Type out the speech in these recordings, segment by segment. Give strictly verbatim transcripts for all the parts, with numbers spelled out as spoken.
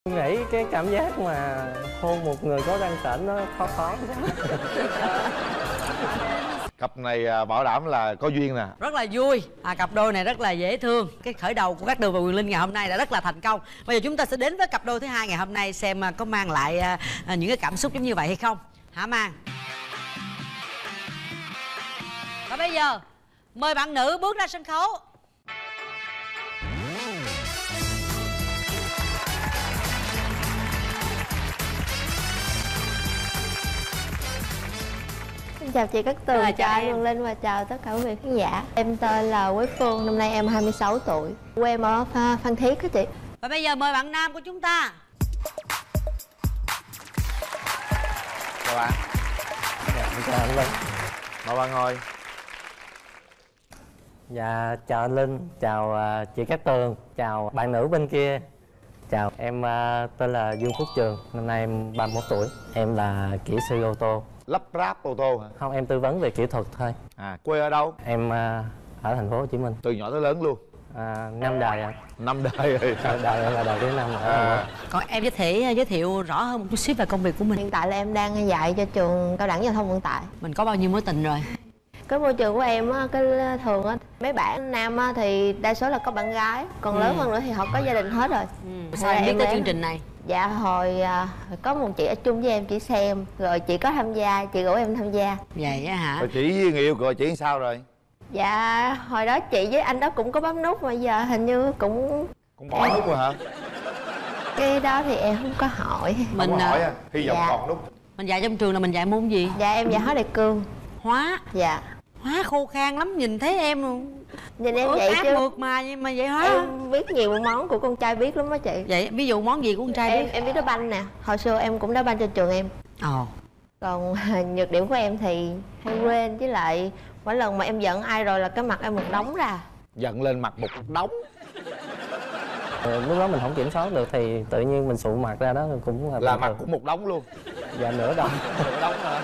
Em nghĩ cái cảm giác mà hôn một người có răng khểnh nó khó khó. Cặp này bảo đảm là có duyên nè. Rất là vui, à, cặp đôi này rất là dễ thương. Cái khởi đầu của Cát Tường và Quyền Linh ngày hôm nay đã rất là thành công. Bây giờ chúng ta sẽ đến với cặp đôi thứ hai ngày hôm nay, xem có mang lại à, những cái cảm xúc giống như vậy hay không. Hả Mang? Và bây giờ mời bạn nữ bước ra sân khấu. Chào chị Cát Tường, à, chào anh em. Quyền Linh và chào tất cả quý vị khán giả. Em tên là Quế Phương, năm nay em hai mươi sáu tuổi. Quê em ở Phan Thiết á chị. Và bây giờ mời bạn nam của chúng ta. Chào bạn. Dạ, chào anh Linh. Mời bạn ngồi. Dạ, chào anh Linh, chào uh, chị Cát Tường, chào bạn nữ bên kia. Chào, em uh, tên là Dương Phúc Trường, năm nay em ba mươi mốt tuổi. Em là kỹ sư ô tô. Lắp ráp ô tô hả? Không, em tư vấn về kỹ thuật thôi. À, quê ở đâu? Em uh, ở thành phố Hồ Chí Minh. Từ nhỏ tới lớn luôn. À, năm đời ạ. Năm đời rồi. Đời em là đời thứ năm ở thành phố. Còn em có thể giới thiệu rõ hơn một chút xíu về công việc của mình. Hiện tại là em đang dạy cho trường cao đẳng giao thông vận tải. Mình có bao nhiêu mối tình rồi? Cái môi trường của em á, cái thường á, mấy bạn nam á thì đa số là có bạn gái, còn Ừ. lớn hơn nữa thì họ có gia đình hết rồi. Ừ. Sao em biết tới chương trình này? Dạ hồi à, có một chị ở chung với em, chị xem rồi chị có tham gia, chị rủ em tham gia. Vậy á hả? Rồi chỉ với người yêu rồi chỉ sao rồi? Dạ hồi đó chị với anh đó cũng có bấm nút mà giờ hình như cũng Cũng bỏ nút rồi hả? cái đó thì em không có hỏi. Mình Không có hỏi à, à? Hy vọng dạ. còn nút. mình dạy trong trường là mình dạy môn gì? Dạ em dạy hóa đại cương. Hóa. Dạ Hóa khô khan lắm, nhìn thấy em nhìn em ướt vậy át chứ mượt mà nhưng mà vậy hóa. em biết nhiều món của con trai biết lắm á chị. Vậy ví dụ món gì của con trai em biết? em biết đá banh nè, hồi xưa em cũng đá banh cho trường em. Ồ. Còn nhược điểm của em thì hay quên, với lại mỗi lần mà em giận ai rồi là cái mặt em một đống ra. Giận lên mặt một đống. Ờ, lúc đó mình không kiểm soát được thì tự nhiên mình sụ mặt ra đó cũng là Là bình mặt thường. cũng một đống luôn. Dạ, nửa đồng. Một đống hả?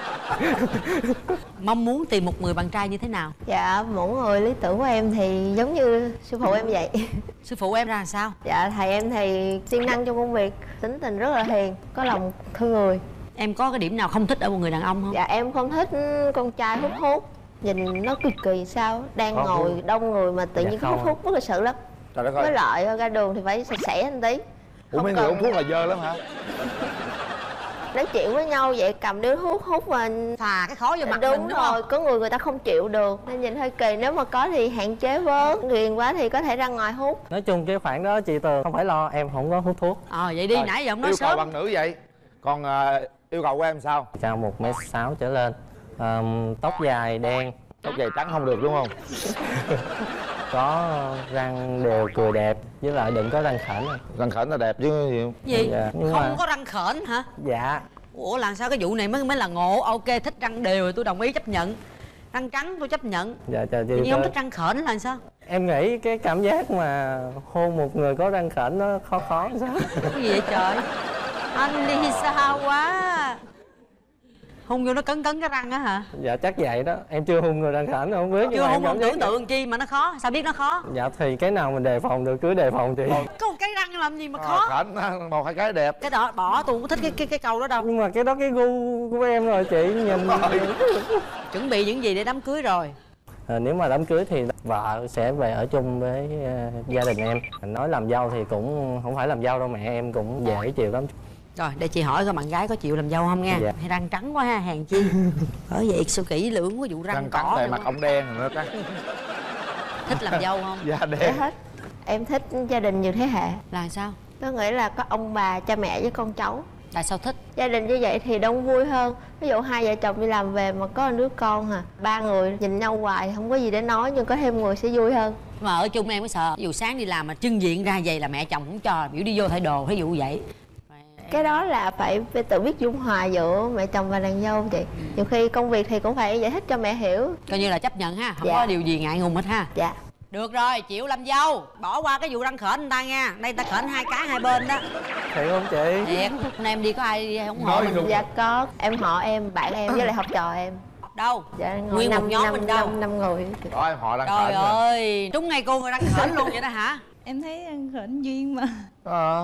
Mong muốn tìm một người bạn trai như thế nào? Dạ mỗi người lý tưởng của em thì giống như sư phụ em vậy. Sư phụ em ra làm sao? Dạ thầy em thì siêng năng trong công việc, tính tình rất là hiền, có lòng thương người. Em có cái điểm nào không thích ở một người đàn ông không? Dạ em không thích con trai hút hút, nhìn nó kỳ kỳ sao, đang Không, ngồi không. đông người mà tự Dạ nhiên cứ không. hút hút rất là sợ lắm. Trời đất Với ơi. lại ra đường thì phải sạch sẽ anh tí. Ủa mấy người uống thuốc là dơ lắm hả? Nói chuyện với nhau vậy cầm điếu hút hút mà Phà cái khói vô mặt đúng mình đúng rồi, không? có người người ta không chịu được nên nhìn hơi kỳ, nếu mà có thì hạn chế bớt, ghiền quá thì có thể ra ngoài hút. Nói chung cái khoản đó chị Tường không phải lo, em không có hút thuốc. Ờ vậy đi, Rồi, nãy giờ ông nói yêu cầu sớm. bằng nữ vậy. Còn à, yêu cầu của em sao? Cao một mét sáu trở lên, Ờm, tóc dài đen, Tóc dài trắng không được đúng không? có răng đều, cười đẹp, với lại đừng có răng khểnh. Răng khểnh là đẹp chứ gì. Gì? Dạ, nhưng Không mà- có răng khểnh hả? Dạ. Ủa làm sao cái vụ này mới mới là ngộ? Ok, thích răng đều thì tôi đồng ý chấp nhận. Răng trắng tôi chấp nhận. Dạ, chào chị. Nhưng không thích răng khểnh là sao? Em nghĩ cái cảm giác mà hôn một người có răng khểnh nó khó khó sao? Cái gì vậy trời? Anh đi xa quá. Hôn vô nó cấn cấn cái răng á hả? Dạ chắc vậy đó, em chưa hôn người răng khểnh không biết. nhưng Chưa mà em hôn cảm không giác tưởng tượng chi mà nó khó? Sao biết nó khó? Dạ thì cái nào mình đề phòng được cứ đề phòng chị. Có một cái răng làm gì mà À, khó? khểnh một hai cái đẹp. Cái đó bỏ, tôi không thích cái cái cái câu đó đâu. Nhưng mà cái đó cái gu của em rồi chị, nhìn. Chuẩn bị những gì để đám cưới rồi? À, nếu mà đám cưới thì vợ sẽ về ở chung với uh, gia đình em. Nói làm dâu thì cũng không phải làm dâu đâu, mẹ em cũng dễ chịu lắm. Rồi để chị hỏi coi bạn gái có chịu làm dâu không nha. Dạ. Hay răng trắng quá ha, hèn chi. Bởi vậy sao kỹ lưỡng quá vụ răng, Răng trắng cỏ tại nữa mặt quá. ông đen rồi nó trắng. Thích làm dâu không? Da Dạ đen. hết. Em thích gia đình nhiều thế hệ, Là sao? có nghĩa là có ông bà, cha mẹ với con cháu. Tại sao thích? Gia đình như vậy thì đông vui hơn. Ví dụ hai vợ chồng đi làm về mà có một đứa con hả, ba người nhìn nhau hoài không có gì để nói, nhưng có thêm người sẽ vui hơn. Mà ở chung em có sợ ví dụ sáng đi làm mà trưng diện ra vậy là mẹ chồng cũng cho biểu đi vô thay đồ, ví dụ vậy? Cái đó là phải, phải tự biết dung hòa giữa mẹ chồng và nàng dâu chị. Nhiều khi công việc thì cũng phải giải thích cho mẹ hiểu. Coi như là chấp nhận ha, không Dạ. có điều gì ngại ngùng hết ha. Dạ. Được rồi, chịu làm dâu, bỏ qua cái vụ răng khểnh người ta nha. Đây người ta khểnh hai cái hai bên đó. Thiệt không chị? Thiệt, hôm nay em đi có ai đi ủng hộ Nói mình? đúng. Dạ có, em họ em, bạn em với lại học trò em. Đâu? Dạ ngồi Nguyên một năm nhóm năm mình đâu? năm năm người. Rồi họ răng Trời khểnh rồi. ơi, trúng ngay cô người răng khểnh luôn vậy đó hả? Em thấy ăn khểnh duyên mà. À,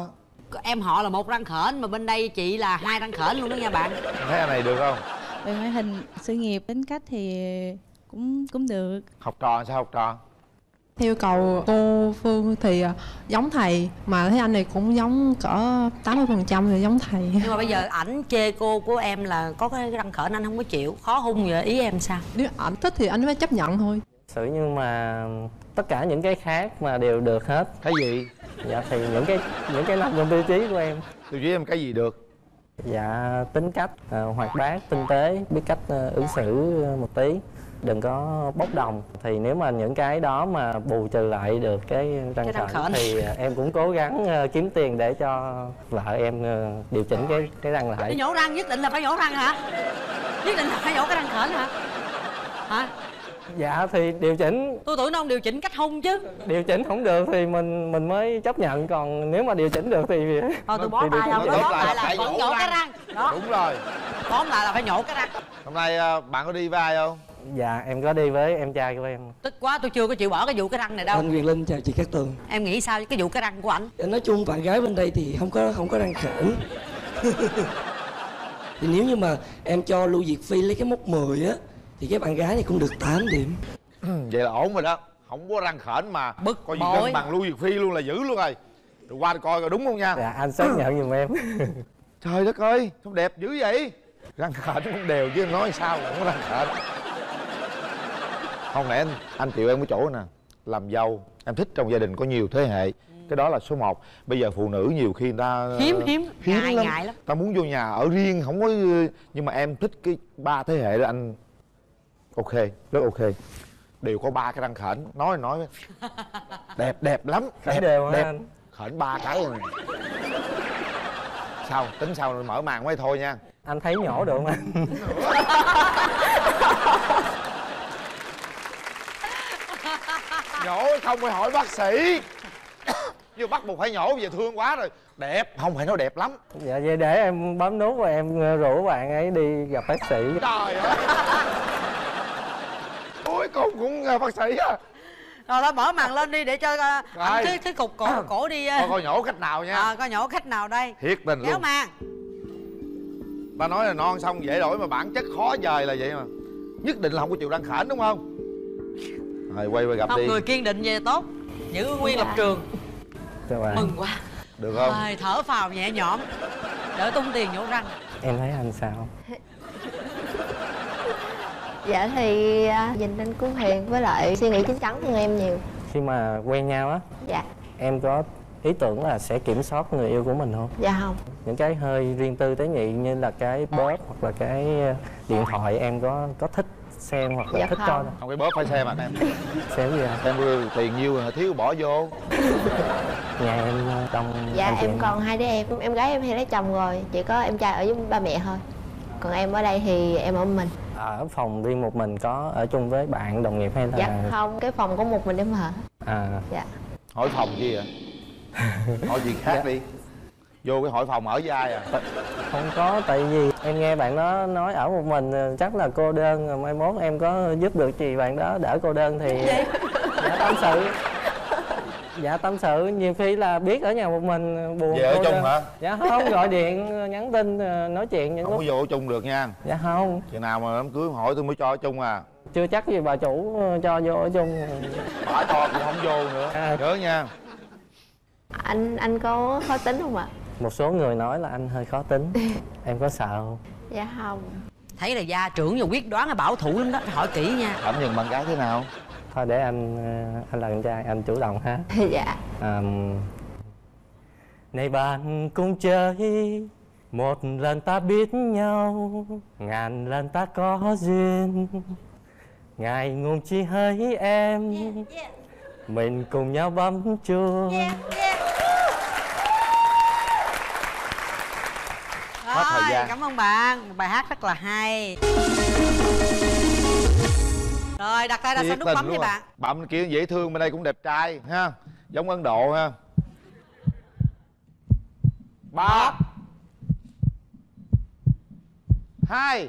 em họ là một răng khểnh mà bên đây chị là hai răng khểnh luôn đó nha bạn. Thấy anh này được không? Về ngoại hình, sự nghiệp, tính cách thì cũng cũng được. Học trò sao học trò? Theo yêu cầu cô Phương thì giống thầy, mà thấy anh này cũng giống cỡ tám mươi phần trăm thì giống thầy. Nhưng mà bây giờ ảnh chê cô của em là có cái răng khểnh anh không có chịu, khó hung vậy, ý em sao? Nếu ảnh thích thì anh mới chấp nhận thôi. Sự nhưng mà tất cả những cái khác mà đều được hết. Cái gì? Dạ thì những cái những cái nằm trong tiêu chí của em. Tiêu chí em cái gì được? Dạ tính cách à, hoạt bát, tinh tế, biết cách à, ứng xử một tí, đừng có bốc đồng. Thì nếu mà những cái đó mà bù trừ lại được cái răng khểnh thì à, em cũng cố gắng à, kiếm tiền để cho vợ em à, điều chỉnh cái cái răng lại. Đi nhổ răng nhất định là phải nhổ răng hả? Nhất định là phải nhổ cái răng khểnh hả? Hả? Dạ thì điều chỉnh. Tôi tưởng ông điều chỉnh cách hung chứ. Điều chỉnh không được thì mình mình mới chấp nhận, còn nếu mà điều chỉnh được thì thôi tôi bó tay không, bó lại là vẫn nhổ cái răng đó. Đúng rồi, tóm lại là phải nhổ cái răng. Hôm nay à, bạn có đi với ai không? Dạ em có đi với em trai của em. Tức quá tôi chưa có chịu bỏ cái vụ cái răng này đâu. Anh Quyền Linh chào chị Cát Tường. Em nghĩ sao với cái vụ cái răng của ảnh? Nói chung bạn gái bên đây thì không có không có răng khểnh. Thì nếu như mà em cho Lưu Diệt Phi lấy cái mốc mười á thì cái bạn gái này cũng được tám điểm. Vậy là ổn rồi đó, không có răng khểnh mà bực coi gì bội. cân bằng Lưu Diệt Phi luôn là dữ luôn rồi. Rồi qua coi coi đúng không nha. Dạ anh xác nhận giùm em. Trời đất ơi, sao đẹp dữ vậy? Răng khểnh cũng đều chứ em nói sao không có răng khểnh. Không lẽ anh anh chịu em cái chỗ nè, làm dâu em thích trong gia đình có nhiều thế hệ, cái đó là số một. Bây giờ phụ nữ nhiều khi người ta hiếm hiếm hiếm ngại, lắm. ngại lắm. Ta muốn vô nhà ở riêng không có, nhưng mà em thích cái ba thế hệ đó anh ok, rất ok. Đều có ba cái răng khểnh, nói nói đẹp đẹp lắm, đẹp đều đẹp. anh. Khểnh ba cái rồi. Sao tính sao mở màn mới thôi nha. Anh thấy nhổ được không anh? Nhổ không phải hỏi bác sĩ. Nhưng bắt buộc phải nhổ, bây giờ thương quá rồi. Đẹp, không phải nói đẹp lắm. Dạ vậy để em bấm nút và em rủ bạn ấy đi gặp bác sĩ. Trời ơi. Cuối cùng cũng bác sĩ á. Rồi thôi mở màn lên đi để cho uh, anh cái cái cục cổ cổ đi. Coi coi nhổ cách nào nha. À, coi nhổ cách nào đây. Thiệt tình kéo luôn. màn. Ta nói là non xong dễ đổi mà bản chất khó dời là vậy mà. Nhất định là không có chịu răng khểnh đúng không? Rồi quay qua gặp không, đi. người kiên định về tốt, giữ nguyên lập trường. Mừng quá. Được không? Rồi, thở phào nhẹ nhõm, đỡ tung tiền nhổ răng. Em thấy anh sao? Dạ thì à, nhìn anh cũng hiền với lại suy nghĩ chín chắn hơn em nhiều. Khi mà quen nhau á, Dạ. em có ý tưởng là sẽ kiểm soát người yêu của mình không? Dạ không. Những cái hơi riêng tư tế nhị như là cái bóp hoặc là cái điện thoại em có có thích xem hoặc là dạ thích không. coi không? Không, cái bóp phải xem anh em. Xem gì ạ? Xem tiền nhiêu rồi thiếu bỏ vô. Nhà em đông. Dạ anh chị em còn hai đứa em. Em gái em hay lấy chồng rồi, chỉ có em trai ở với ba mẹ thôi. Còn em ở đây thì em ở mình. Ở phòng riêng một mình có ở chung với bạn đồng nghiệp hay là? Dạ không, cái phòng có một mình em ở. À. Dạ. Hỏi phòng chi vậy? Hỏi gì khác dạ. Đi. Vô cái hỏi phòng ở với ai à? Không có, tại vì em nghe bạn đó nói ở một mình chắc là cô đơn, rồi mai mốt em có giúp được gì bạn đó đỡ cô đơn thì dạ tâm sự. Dạ tâm sự, nhiều khi là biết ở nhà một mình buồn. Về ở chung đơn. hả? Dạ không, gọi điện, nhắn tin, nói chuyện những không lúc... có vô ở chung được nha. Dạ không. Chừng nào mà đám cưới hỏi tôi mới cho ở chung à. Chưa chắc gì bà chủ cho vô ở chung. Bà cho cũng không vô nữa. À. Nhớ nha. Anh anh có khó tính không ạ? Một số người nói là anh hơi khó tính. Em có sợ không? Dạ không. Thấy là gia trưởng và quyết đoán là bảo thủ lắm đó, hỏi kỹ nha. Cảm nhận bạn gái thế nào? Thôi để anh anh là con trai, anh chủ động ha. Dạ. À, này bạn cùng chơi, một lần ta biết nhau, ngàn lần ta có duyên. Ngài ngùng chỉ hỡi em, yeah, yeah. Mình cùng nhau bấm chuông. Yeah, yeah. Hết thời gian. Cảm ơn bạn, bài hát rất là hay. Rồi đặt tay ra sau nút bấm đi bạn. Bấm kia dễ thương, bên đây cũng đẹp trai ha, giống Ấn Độ ha. Ba, hai,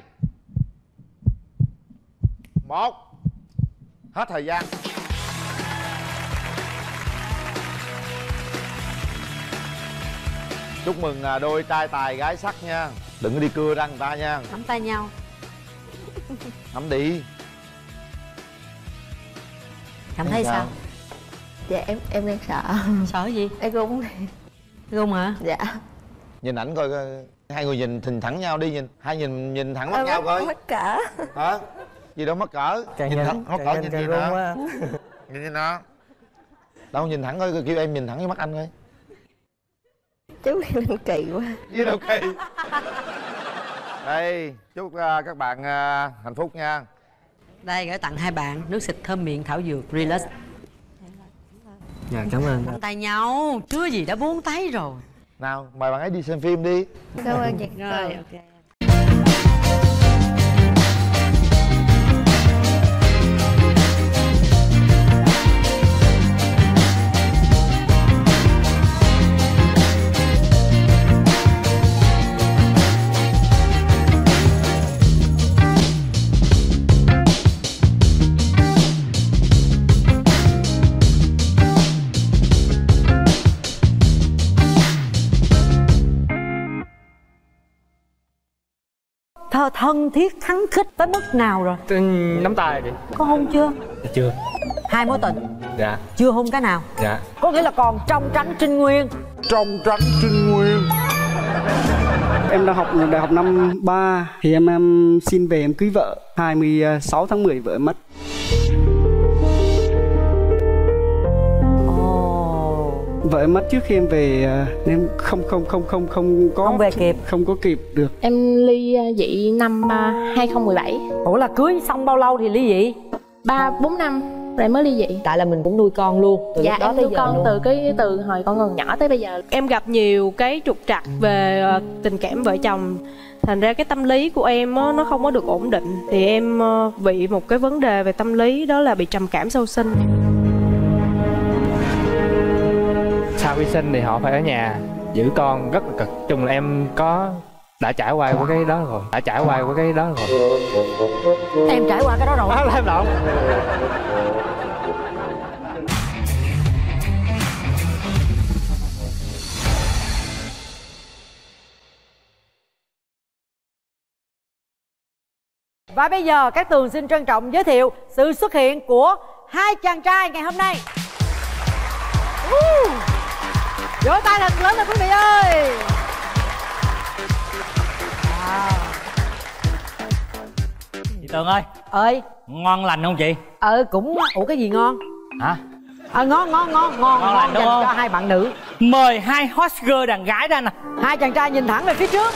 một, hết thời gian. Chúc mừng đôi trai tài gái sắc nha. Đừng có đi cưa răng người ta nha. Nắm tay nhau. Nắm đi. Cảm thấy sao? sao? Dạ em em đang sợ. Sợ gì? Em run. Run hả? Dạ. Nhìn ảnh coi, coi hai người nhìn thình thẳng nhau đi, nhìn hai nhìn nhìn thẳng mắt em nhau coi. Mắc cỡ. Hả? Gì đâu mắc cỡ. Càng nhìn nhìn, thẳng mắc cỡ, nhìn gì run nè. quá. Nhìn gì nè. Đâu nhìn thẳng coi, kêu em nhìn thẳng với mắt anh coi. Chú Linh kỳ quá. Với đâu kỳ. Đây, chúc uh, các bạn uh, hạnh phúc nha. Đây gửi tặng hai bạn nước xịt thơm miệng thảo dược Relax. Dạ cảm ơn. Nắm tay nhau, chưa gì đã buông tay rồi. Nào, mời bạn ấy đi xem phim đi. Cảm ơn chị. Rồi, ok. Thơ thân thiết khắng khích tới mức nào rồi? Nắm tay rồi chị. Có hôn chưa? Chưa. Hai mối tình? Dạ. Chưa hôn cái nào? Dạ. Có nghĩa là còn trong trắng trinh nguyên. Trong trắng trinh nguyên. Em đang học đại học năm ba thì em, em xin về em cưới vợ. hai mươi sáu tháng mười vợ mất. Vợ em mất trước khi em về nên không không không không không có không về kịp, không có kịp được. Em ly dị năm hai không một bảy. Ủa là cưới xong bao lâu thì ly dị? Ba bốn năm rồi mới ly dị. Tại là mình cũng nuôi con luôn. Từ dạ lúc đó em tới nuôi giờ con luôn. từ cái từ hồi con còn nhỏ tới bây giờ. Em gặp nhiều cái trục trặc về tình cảm vợ chồng, thành ra cái tâm lý của em á, nó không có được ổn định. Thì em bị một cái vấn đề về tâm lý, đó là bị trầm cảm sau sinh. Sau khi sinh thì họ phải ở nhà giữ con rất là cực. Chung là em có đã trải qua của cái đó rồi, đã trải qua của cái đó rồi. Em trải qua cái đó rồi. Đó là em lộn. Và bây giờ các Tường xin trân trọng giới thiệu sự xuất hiện của hai chàng trai ngày hôm nay. Uh! Vỗ tay thật lớn lên quý vị ơi. Wow. Chị Tường ơi. Ơi. Ngon lành không chị? Ờ cũng. Ủa cái gì ngon? Hả? Ờ ngon ngon ngon ngon ngon lành đúng không? Cho hai bạn nữ. Mời hai hot girl đàn gái ra nè. Hai chàng trai nhìn thẳng về phía trước.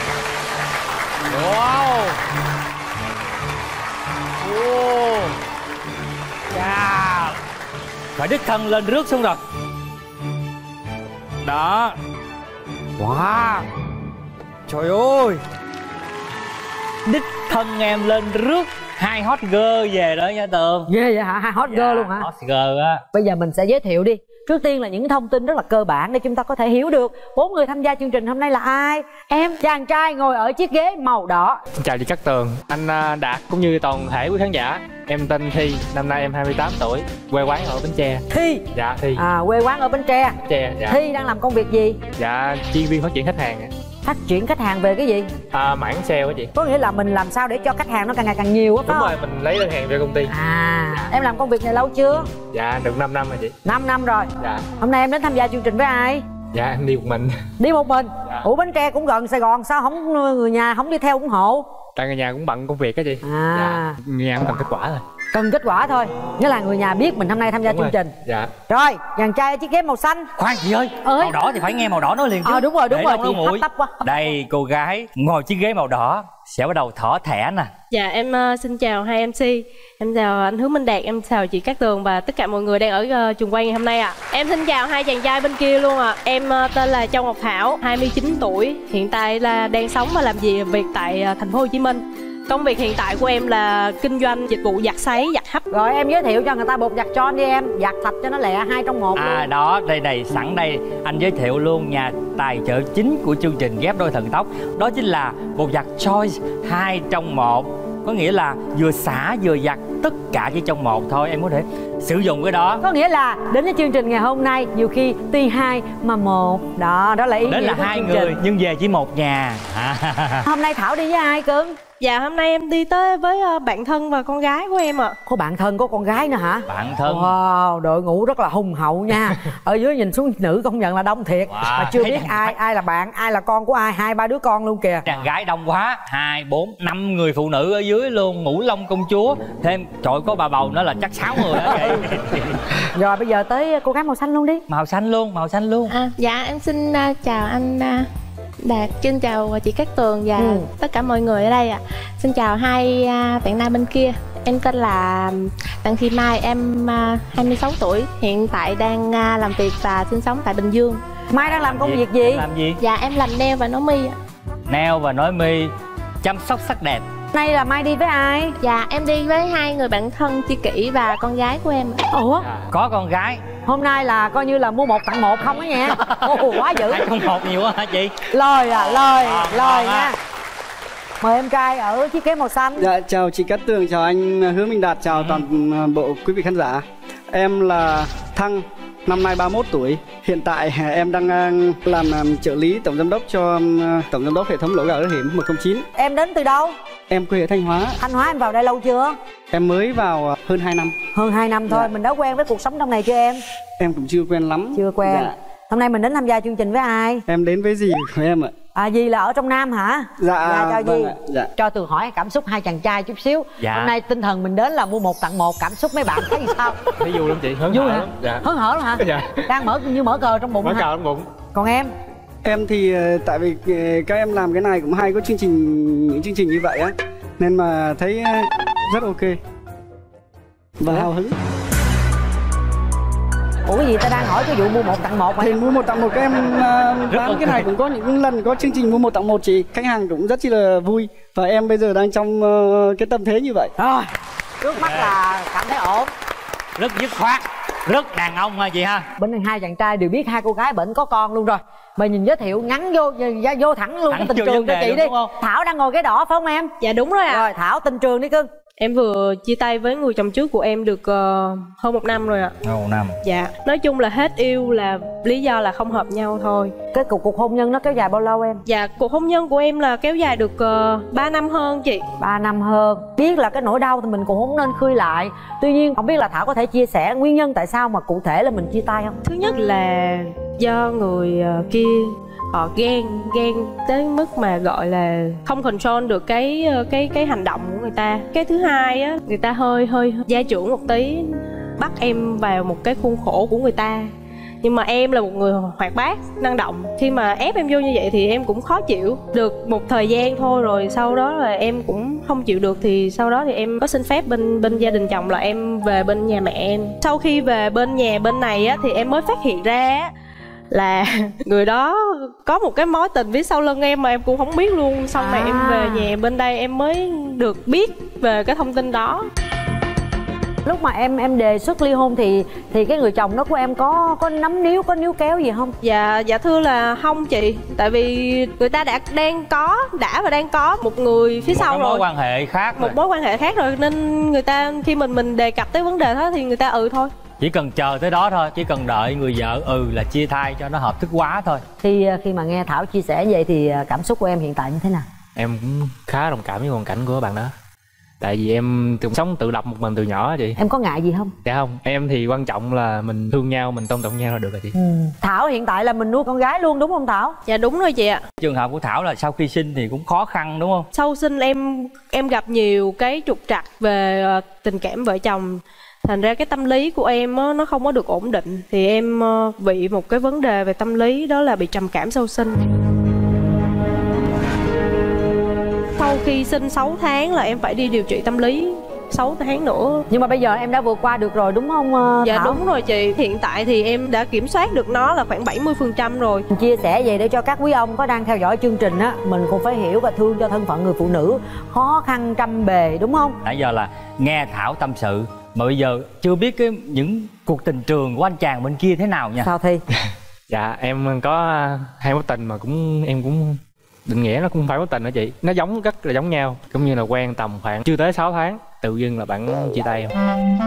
Wow. Wow. Yeah. Phải đích thân lên rước xuống rồi. Đó. Wow. Trời ơi. Đích thân em lên rước hai hot girl về đó nha Tường. Ghê vậy hả? Hai hot dạ, girl luôn hả? Hot girl á. Bây giờ mình sẽ giới thiệu đi. Trước tiên là những thông tin rất là cơ bản để chúng ta có thể hiểu được bốn người tham gia chương trình hôm nay là ai. Em, chàng trai ngồi ở chiếc ghế màu đỏ. Chào chị Cát Tường, anh Đạt cũng như toàn thể quý khán giả. Em tên Thi, năm nay em hai mươi tám tuổi, quê quán ở Bến Tre. Thi. Dạ Thi. À, quê quán ở Bến Tre. Bến Tre, dạ. Thi đang làm công việc gì? Dạ, chuyên viên phát triển khách hàng. Phát triển khách hàng về cái gì? À, mảng sale á chị. Có nghĩa là mình làm sao để cho khách hàng nó càng ngày càng nhiều á, phải đúng không? rồi, mình lấy đơn hàng cho công ty. À, dạ. Em làm công việc này lâu chưa? Dạ, được năm năm rồi chị. năm năm rồi. Dạ. Hôm nay em đến tham gia chương trình với ai? Dạ, em đi một mình. Đi một mình? Dạ. Ủa Bến Tre cũng gần Sài Gòn, sao không người nhà không đi theo ủng hộ? Tại người nhà cũng bận công việc á chị. À. Dạ, người nhà cũng cần kết quả rồi. Cần kết quả thôi, nghĩa là người nhà biết mình hôm nay tham gia Đúng chương rồi. trình. Dạ. Rồi, chàng trai chiếc ghế màu xanh. Khoan chị ơi, ơi. màu đỏ thì phải nghe màu đỏ nói liền chứ. Ờ à, đúng rồi, đúng Để rồi, đâu chị nó nguội. hấp tấp quá. Đây, cô gái ngồi chiếc ghế màu đỏ sẽ bắt đầu thỏ thẻ nè. Dạ em uh, xin chào hai em xê. Em chào anh Hướng Minh Đạt, em chào chị Cát Tường và tất cả mọi người đang ở uh, trường quay ngày hôm nay ạ. À. Em xin chào hai chàng trai bên kia luôn ạ. À. Em uh, tên là Châu Ngọc Thảo, hai mươi chín tuổi, hiện tại là đang sống và làm việc tại uh, thành phố Hồ Chí Minh. Công việc hiện tại của em là kinh doanh dịch vụ giặt sấy, giặt hấp. Rồi em giới thiệu cho người ta bột giặt John đi em, giặt sạch cho nó lẹ, hai trong một. À luôn. đó, đây này, sẵn đây anh giới thiệu luôn nhà tài trợ chính của chương trình Ghép Đôi Thần Tốc. Đó chính là bột giặt Choice hai trong một. Có nghĩa là vừa xả vừa giặt tất cả chỉ trong một thôi, em có thể sử dụng cái đó. Có nghĩa là đến với chương trình ngày hôm nay nhiều khi tuy hai mà một. Đó, đó là ý nghĩa. Đến là hai người nhưng về chỉ một nhà. Hôm nay Thảo đi với ai cưng? Dạ hôm nay em đi tới với bạn thân và con gái của em ạ. À. Có bạn thân, có con gái nữa hả? Bạn thân. Wow, đội ngũ rất là hùng hậu nha. Ở dưới nhìn xuống nữ công nhận là đông thiệt. Wow, mà chưa biết ai, gái. ai là bạn, ai là con của ai, hai ba đứa con luôn kìa. Đàn gái đông quá, hai, bốn, năm người phụ nữ ở dưới luôn, ngũ long công chúa. Thêm trời có bà bầu nữa là chắc sáu người đó vậy. Rồi bây giờ tới cô gái màu xanh luôn đi. Màu xanh luôn, màu xanh luôn. À, dạ em xin uh, chào anh uh... Đạt, xin chào chị Cát Tường và ừ. tất cả mọi người ở đây ạ. À. Xin chào hai uh, bạn nam bên kia. Em tên là Đặng Thị Mai, em uh, hai mươi sáu tuổi, hiện tại đang uh, làm việc và sinh sống tại Bình Dương. Mai đang làm công việc gì? Em làm gì? Dạ em làm nail và nối mi ạ. Nail và nối mi, chăm sóc sắc đẹp. Nay là Mai đi với ai? Dạ em đi với hai người bạn thân tri kỷ và con gái của em. Ủa? À, có con gái. Hôm nay là coi như là mua một tặng một không đó nha. Ồ, quá dữ. Hai con một nhiều quá hả chị? Lời à, lời, à, lời nha. Mời em trai ở chiếc ghế màu xanh. Dạ, chào chị Cát Tường, chào anh Hứa Minh Đạt, chào ừ. toàn bộ quý vị khán giả. Em là Thăng, năm nay ba mươi mốt tuổi. Hiện tại em đang làm trợ lý tổng giám đốc cho tổng giám đốc hệ thống lỗ gạo bảo hiểm một không chín. Em đến từ đâu? Em quê ở Thanh Hóa. Thanh Hóa em vào đây lâu chưa? Em mới vào hơn hai năm. Hơn hai năm thôi, dạ. Mình đã quen với cuộc sống trong này chưa em? Em cũng chưa quen lắm. Chưa quen. Dạ. Hôm nay mình đến tham gia chương trình với ai? Em đến với dì của em ạ. À, dì là ở trong Nam hả? Dạ, dạ cho vâng dì. ạ. Dạ. Cho Tường hỏi cảm xúc hai chàng trai chút xíu. Dạ. Hôm nay tinh thần mình đến là mua một tặng một, cảm xúc mấy bạn thấy sao? Thấy vui lắm chị, hớn vui hở hả? lắm. Dạ. Hớn hở lắm hả? Dạ. Đang mở như mở cờ trong bụng. Mở hả? cờ trong bụng. Còn em? Em thì tại vì các em làm cái này cũng hay có chương trình, những chương trình như vậy á, nên mà thấy rất ok và hào hứng. Ủa cái gì ta đang hỏi cái vụ mua một tặng một hả? Thì mua một tặng một các em uh, bán cái này cũng có những lần có chương trình mua một tặng một, chị khách hàng cũng rất chi là vui và em bây giờ đang trong uh, cái tâm thế như vậy. Rồi trước mắt là cảm thấy ổn, rất dứt khoát, rất đàn ông ha chị ha. Bên này hai chàng trai đều biết hai cô gái bệnh có con luôn rồi. Mời nhìn giới thiệu ngắn vô vô thẳng luôn thẳng cái tình trường cho chị đi. Thảo đang ngồi cái đỏ phải không em? Dạ đúng rồi ạ. À. Rồi Thảo tình trường đi cưng. Em vừa chia tay với người chồng trước của em được uh, hơn một năm rồi ạ. Hơn một năm. Dạ, nói chung là hết yêu là lý do là không hợp nhau thôi. Cái cuộc cuộc hôn nhân nó kéo dài bao lâu em? Dạ, cuộc hôn nhân của em là kéo dài được uh, ba năm hơn chị. ba năm hơn. Biết là cái nỗi đau thì mình cũng không nên khơi lại. Tuy nhiên không biết là Thảo có thể chia sẻ nguyên nhân tại sao mà cụ thể là mình chia tay không? Thứ nhất là do người uh, kia họ ghen ghen tới mức mà gọi là không control được cái cái cái hành động của người ta. Cái thứ hai á, người ta hơi hơi gia trưởng một tí, bắt em vào một cái khuôn khổ của người ta. Nhưng mà em là một người hoạt bát, năng động, khi mà ép em vô như vậy thì em cũng khó chịu. Được một thời gian thôi rồi sau đó là em cũng không chịu được, thì sau đó thì em có xin phép bên bên gia đình chồng là em về bên nhà mẹ em. Sau khi về bên nhà bên này á thì em mới phát hiện ra á là người đó có một cái mối tình phía sau lưng em mà em cũng không biết luôn. Xong rồi à. em về nhà bên đây em mới được biết về cái thông tin đó. Lúc mà em em đề xuất ly hôn thì thì cái người chồng đó của em có có nắm níu, có níu kéo gì không? Dạ dạ thưa là không chị, tại vì người ta đã đang có đã và đang có một người phía một sau rồi, một mối quan hệ khác một rồi. mối quan hệ khác rồi, nên người ta khi mình mình đề cập tới vấn đề đó thì người ta ừ thôi. Chỉ cần chờ tới đó thôi, chỉ cần đợi người vợ ừ là chia tay cho nó hợp thức quá thôi. Khi khi mà nghe Thảo chia sẻ vậy thì cảm xúc của em hiện tại như thế nào? Em cũng khá đồng cảm với hoàn cảnh của bạn đó. Tại vì em từng sống tự lập một mình từ nhỏ chị. Em có ngại gì không? Dạ không, em thì quan trọng là mình thương nhau, mình tôn trọng nhau là được rồi chị. ừ. Thảo hiện tại là mình nuôi con gái luôn đúng không Thảo? Dạ đúng rồi chị ạ. Trường hợp của Thảo là sau khi sinh thì cũng khó khăn đúng không? Sau sinh em em gặp nhiều cái trục trặc về tình cảm vợ chồng. Thành ra cái tâm lý của em á, nó không có được ổn định. Thì em bị một cái vấn đề về tâm lý, đó là bị trầm cảm sau sinh. Sau khi sinh sáu tháng là em phải đi điều trị tâm lý sáu tháng nữa. Nhưng mà bây giờ em đã vượt qua được rồi đúng không Thảo? Dạ đúng rồi chị. Hiện tại thì em đã kiểm soát được nó là khoảng bảy mươi phần trăm rồi. Chia sẻ vậy để cho các quý ông có đang theo dõi chương trình á, mình cũng phải hiểu và thương cho thân phận người phụ nữ khó khăn trăm bề đúng không? Nãy giờ là nghe Thảo tâm sự mà bây giờ chưa biết cái những cuộc tình trường của anh chàng bên kia thế nào nha. Sao Thi? Dạ em có hai mối tình mà cũng em cũng định nghĩa nó cũng không phải mối tình đó chị. Nó giống rất là giống nhau, cũng như là quen tầm khoảng chưa tới sáu tháng tự dưng là bạn chia tay không?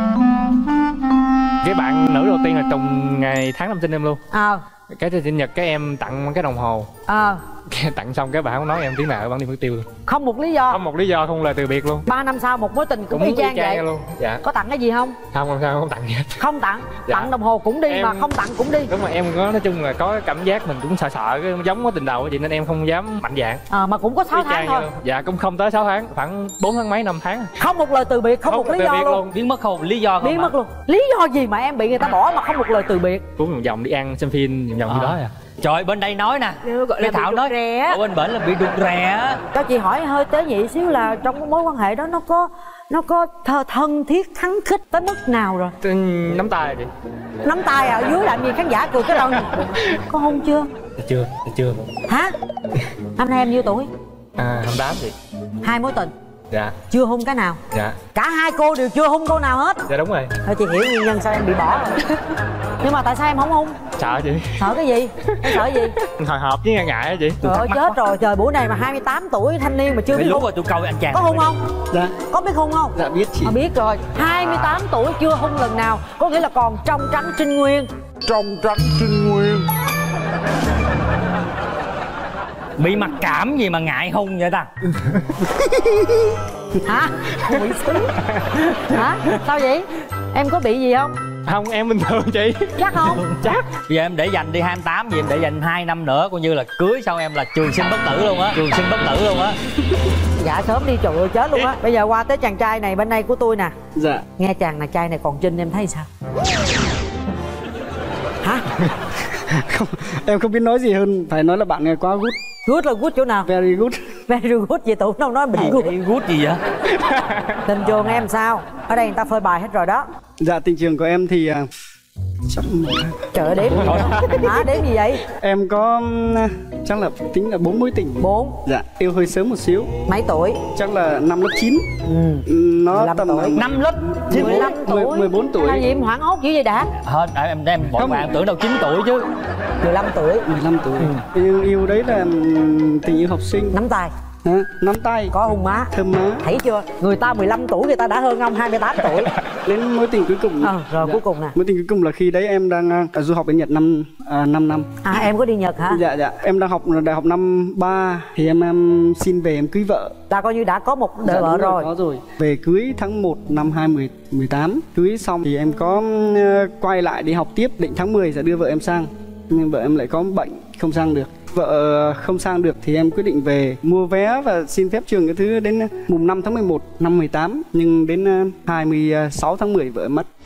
Cái bạn nữ đầu tiên là trùng ngày tháng năm sinh em luôn. Ờ. Cái sinh nhật cái em tặng cái đồng hồ. Ờ. Cái tặng xong cái bạn không nói em tiếng nào, bạn đi mất tiêu luôn. Không một lý do. Không một lý do, không lời từ biệt luôn. Ba năm sau một mối tình cũng, cũng y chang vậy luôn. Dạ. Có tặng cái gì không? Không, không sao, không tặng gì hết. Không tặng. Dạ. Tặng đồng hồ cũng đi em... mà không tặng cũng đi. Đúng mà em có nói chung là có cảm giác mình cũng sợ sợ cái giống mối tình đầu của chị nên em không dám mạnh dạn. À, mà cũng có sáu tháng thôi. Dạ cũng không tới sáu tháng, khoảng bốn tháng mấy năm tháng. Không một lời từ biệt, không, không một lý do luôn. luôn. Biến mất không lý do không? Biến mất luôn. Lý do gì mà em bị người ta bỏ mà không một lời từ biệt? Cuốn vòng vòng đi ăn xem phim vòng vòng à. Gì đó à. Trời, bên đây nói nè, cái Thảo nói rè. Ở bên bển là bị đục rè. Cho chị hỏi hơi tế nhị xíu là trong cái mối quan hệ đó nó có nó có thơ thân thiết khắng khích tới mức nào rồi? Nắm tay rồi chị. Nắm tay à? Ở dưới làm gì khán giả cười cái đầu này. Có hôn chưa? Chưa, chưa. Hả? Năm nay em nhiêu tuổi? À, hai mươi tám chị. Hai mối tình. Dạ. Chưa hôn cái nào? Dạ. Cả hai cô đều chưa hôn cô nào hết? Dạ đúng rồi. Thôi chị hiểu nguyên nhân sao em bị bỏ rồi. Nhưng mà tại sao em không hôn? Sợ chị. Sợ cái gì? Em sợ gì? Hồi hộp với ngại ngại á chị. Trời ơi chết rồi, trời buổi này mà hai mươi tám tuổi thanh niên mà chưa biết hôn. Lúc rồi tôi câu anh chàng. Có hôn không? Dạ. Có biết hôn không? Dạ biết chị. À, biết rồi. hai mươi tám tuổi chưa hôn lần nào, có nghĩa là còn trong trắng trinh nguyên. Trong trắng trinh nguyên. Bị mặc cảm gì mà ngại hôn vậy ta? Hả? Bị xí. Hả? Sao vậy? Em có bị gì không? Không, em bình thường chị. Chắc không? Chắc. Bây giờ em để dành đi hai mươi tám, vậy em để dành hai năm nữa coi như là cưới sau em là trường sinh bất tử luôn á. Trường sinh bất tử luôn á. Dạ sớm đi, trời ơi chết luôn á. Bây giờ qua tới chàng trai này bên đây của tôi nè. Dạ. Nghe chàng này trai này còn trinh em thấy sao? Hả? Không, em không biết nói gì hơn, phải nói là bạn này quá good. Good là good chỗ nào? Very good. Very good gì tụi đâu nói bình good. Very good gì vậy? Tình trường em sao? Ở đây người ta phơi bài hết rồi đó. Dạ tình trường của em thì uh, chắc... Trời ơi đếm gì đó. Hả đếm gì vậy? Em có chắc là tính là bốn mối tình. Bốn. Dạ yêu hơi sớm một xíu. Mấy tuổi? Chắc là năm lớp chín. Ừ. Nó tầm tuổi. Năm lớp mười lăm tuổi. mười bốn tuổi. Hay gì em hoảng hốt dữ vậy đã? Hết em em bọn bạn tưởng đâu chín tuổi chứ. mười lăm tuổi. mười lăm tuổi. Ừ. Yêu, yêu đấy là tình yêu học sinh. Nắm tay. Hả? Nắm tay. Có hôn má. Thơm má. Thấy chưa? Người ta mười lăm tuổi người ta đã hơn ông hai mươi tám tuổi. Đến mối tình cuối cùng. Ờ, rồi dạ. Cuối cùng nè. Mối tình cuối cùng là khi đấy em đang uh, du học bên Nhật năm uh, năm năm. À em có đi Nhật hả? Dạ dạ. Em đang học đại học năm ba thì em, em xin về em cưới vợ. Ta coi như đã có một đời dạ, vợ rồi. Có rồi. Về cưới tháng một năm hai nghìn mười tám. Cưới xong thì em có uh, quay lại đi học tiếp, định tháng mười sẽ đưa vợ em sang. Nhưng vợ em lại có bệnh không sang được. Vợ không sang được thì em quyết định về mua vé và xin phép trường cái thứ đến mùng năm tháng mười một năm mười tám. Nhưng đến hai mươi sáu tháng mười vợ em mất.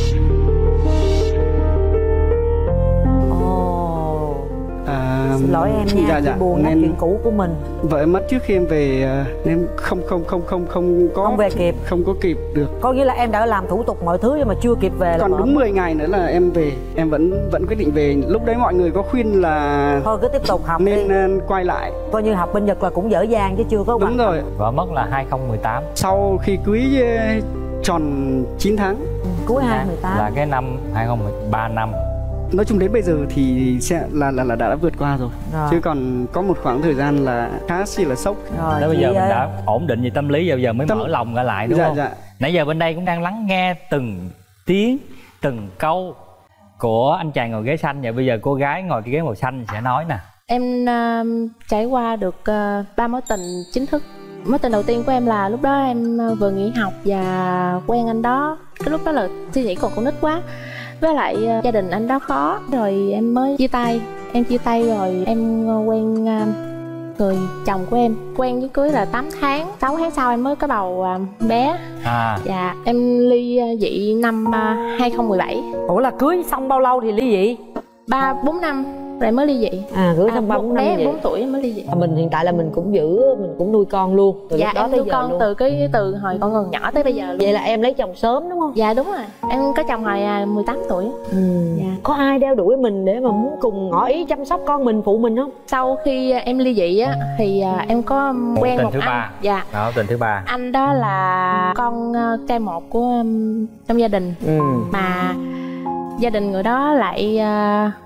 Ồ. À, xin lỗi em nha, dạ, dạ. buồn nên chuyện cũ của mình. Vợ em mất trước khi em về nên không không không không không có không về kịp, không có kịp được. Có nghĩa là em đã làm thủ tục mọi thứ nhưng mà chưa kịp về. Còn đúng mười ngày nữa là em về, em vẫn vẫn quyết định về. Lúc đấy mọi người có khuyên là thôi cứ tiếp tục học nên đi. Quay lại. Coi như học bên Nhật là cũng dở dang chứ chưa có. Đúng rồi. Vợ mất là hai không một tám. Sau khi cưới tròn chín tháng. Ừ, cuối hai không một tám là cái năm hai không một ba năm. Nói chung đến bây giờ thì sẽ là là là đã, đã vượt qua rồi. rồi. Chứ còn có một khoảng thời gian là khá xì là sốc. Rồi, bây giờ mình ơi. Đã ổn định về tâm lý giờ giờ mới tâm... mở lòng ra lại đúng dạ, không? Dạ. Nãy giờ bên đây cũng đang lắng nghe từng tiếng, từng câu của anh chàng ngồi ghế xanh. Và bây giờ cô gái ngồi cái ghế màu xanh sẽ nói nè. Em uh, trải qua được uh, ba mối tình chính thức. Mối tình đầu tiên của em là lúc đó em vừa nghỉ học và quen anh đó. Cái lúc đó là suy nghĩ còn con nít quá. Với lại uh, gia đình anh đó khó. Rồi em mới chia tay. Em chia tay rồi em uh, quen uh, người chồng của em. Quen với cưới là tám tháng. sáu tháng sau em mới có bầu uh, bé. À. Dạ em ly uh, dị năm uh, hai không một bảy. Ủa là cưới xong bao lâu thì ly dị? ba bốn năm rồi mới ly dị. À cưới xong ba bốn năm. Bé em bốn tuổi mới ly dị. À, mình hiện tại là mình cũng giữ, mình cũng nuôi con luôn từ dạ, lúc đó em tới nuôi giờ con luôn. từ cái từ hồi con còn nhỏ tới bây giờ luôn. Vậy là em lấy chồng sớm đúng không? Dạ đúng rồi. Em có chồng hồi mười tám tuổi. Ừ. Dạ. Có ai đeo đuổi mình để mà muốn cùng ngỏ ý chăm sóc con mình, phụ mình không? Sau khi em ly dị á thì em có một quen tình một thứ anh. Ba. Dạ. Đó, tình thứ ba. Anh đó là con trai một của trong gia đình. Ừ. Mà gia đình người đó lại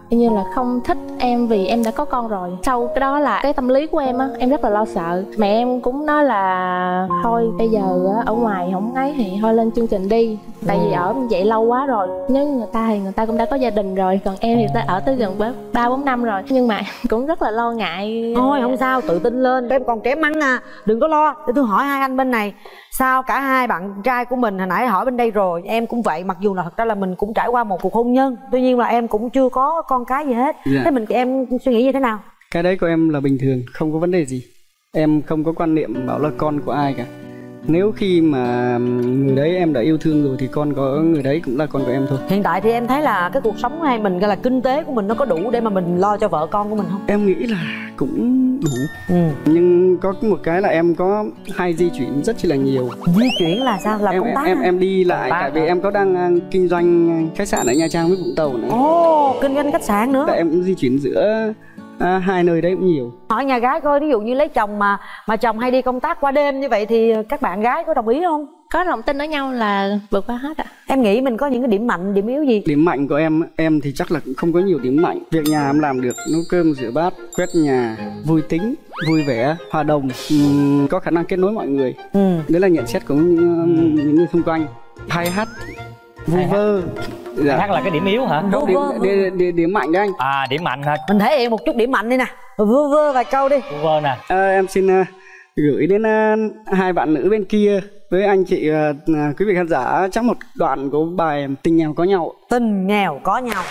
như là không thích em vì em đã có con rồi. Sau cái đó là cái tâm lý của em á, em rất là lo sợ. Mẹ em cũng nói là thôi bây giờ ở ngoài không ấy thì thôi lên chương trình đi, tại vì ở vậy lâu quá rồi. Nếu người ta thì người ta cũng đã có gia đình rồi, còn em thì ta ở tới gần ba bốn năm rồi, nhưng mà cũng rất là lo ngại. Thôi không sao, tự tin lên, em còn trẻ măng à, đừng có lo. Để tôi hỏi hai anh bên này, sao cả hai bạn trai của mình hồi nãy hỏi bên đây rồi, em cũng vậy, mặc dù là thật ra là mình cũng trải qua một cuộc hôn nhân, tuy nhiên là em cũng chưa có con cái gì hết. Dạ. Thế mình em suy nghĩ như thế nào? Cái đấy của em là bình thường, không có vấn đề gì. Em không có quan niệm bảo là con của ai cả. Nếu khi mà người đấy em đã yêu thương rồi thì con có người đấy cũng là con của em thôi. Hiện tại thì em thấy là cái cuộc sống hay mình gọi là kinh tế của mình nó có đủ để mà mình lo cho vợ con của mình không? Em nghĩ là cũng đủ. Ừ. Nhưng có một cái là em có hay di chuyển rất chi là nhiều. Di chuyển là sao? Là em, công tác em, em em đi lại, tại vì em có đang uh, kinh doanh khách sạn ở Nha Trang với Vũng Tàu nữa. Ồ, oh, kinh doanh khách sạn nữa. Tại em cũng di chuyển giữa À, hai nơi đấy cũng nhiều. Hỏi nhà gái coi, ví dụ như lấy chồng mà mà chồng hay đi công tác qua đêm như vậy thì các bạn gái có đồng ý không? Có lòng tin ở nhau là vượt qua hết ạ. À. Em nghĩ mình có những cái điểm mạnh, điểm yếu gì? Điểm mạnh của em, em thì chắc là cũng không có nhiều điểm mạnh. Việc nhà em làm được, nấu cơm, rửa bát, quét nhà, vui tính, vui vẻ, hòa đồng, uhm, có khả năng kết nối mọi người. Ừ. Đấy là nhận xét của những, những người xung quanh. Hay hát, vui vơ. Dạ. Hát là cái điểm yếu hả? Điểm, điểm, điểm, điểm mạnh đấy anh. À, điểm mạnh hả? Mình thể hiện một chút điểm mạnh đi nè. Vơ vơ vài câu đi. Vơ vơ nè. À, em xin uh, gửi đến uh, hai bạn nữ bên kia với anh chị uh, quý vị khán giả trong một đoạn của bài Tình Nghèo Có Nhau. Tình nghèo có nhau.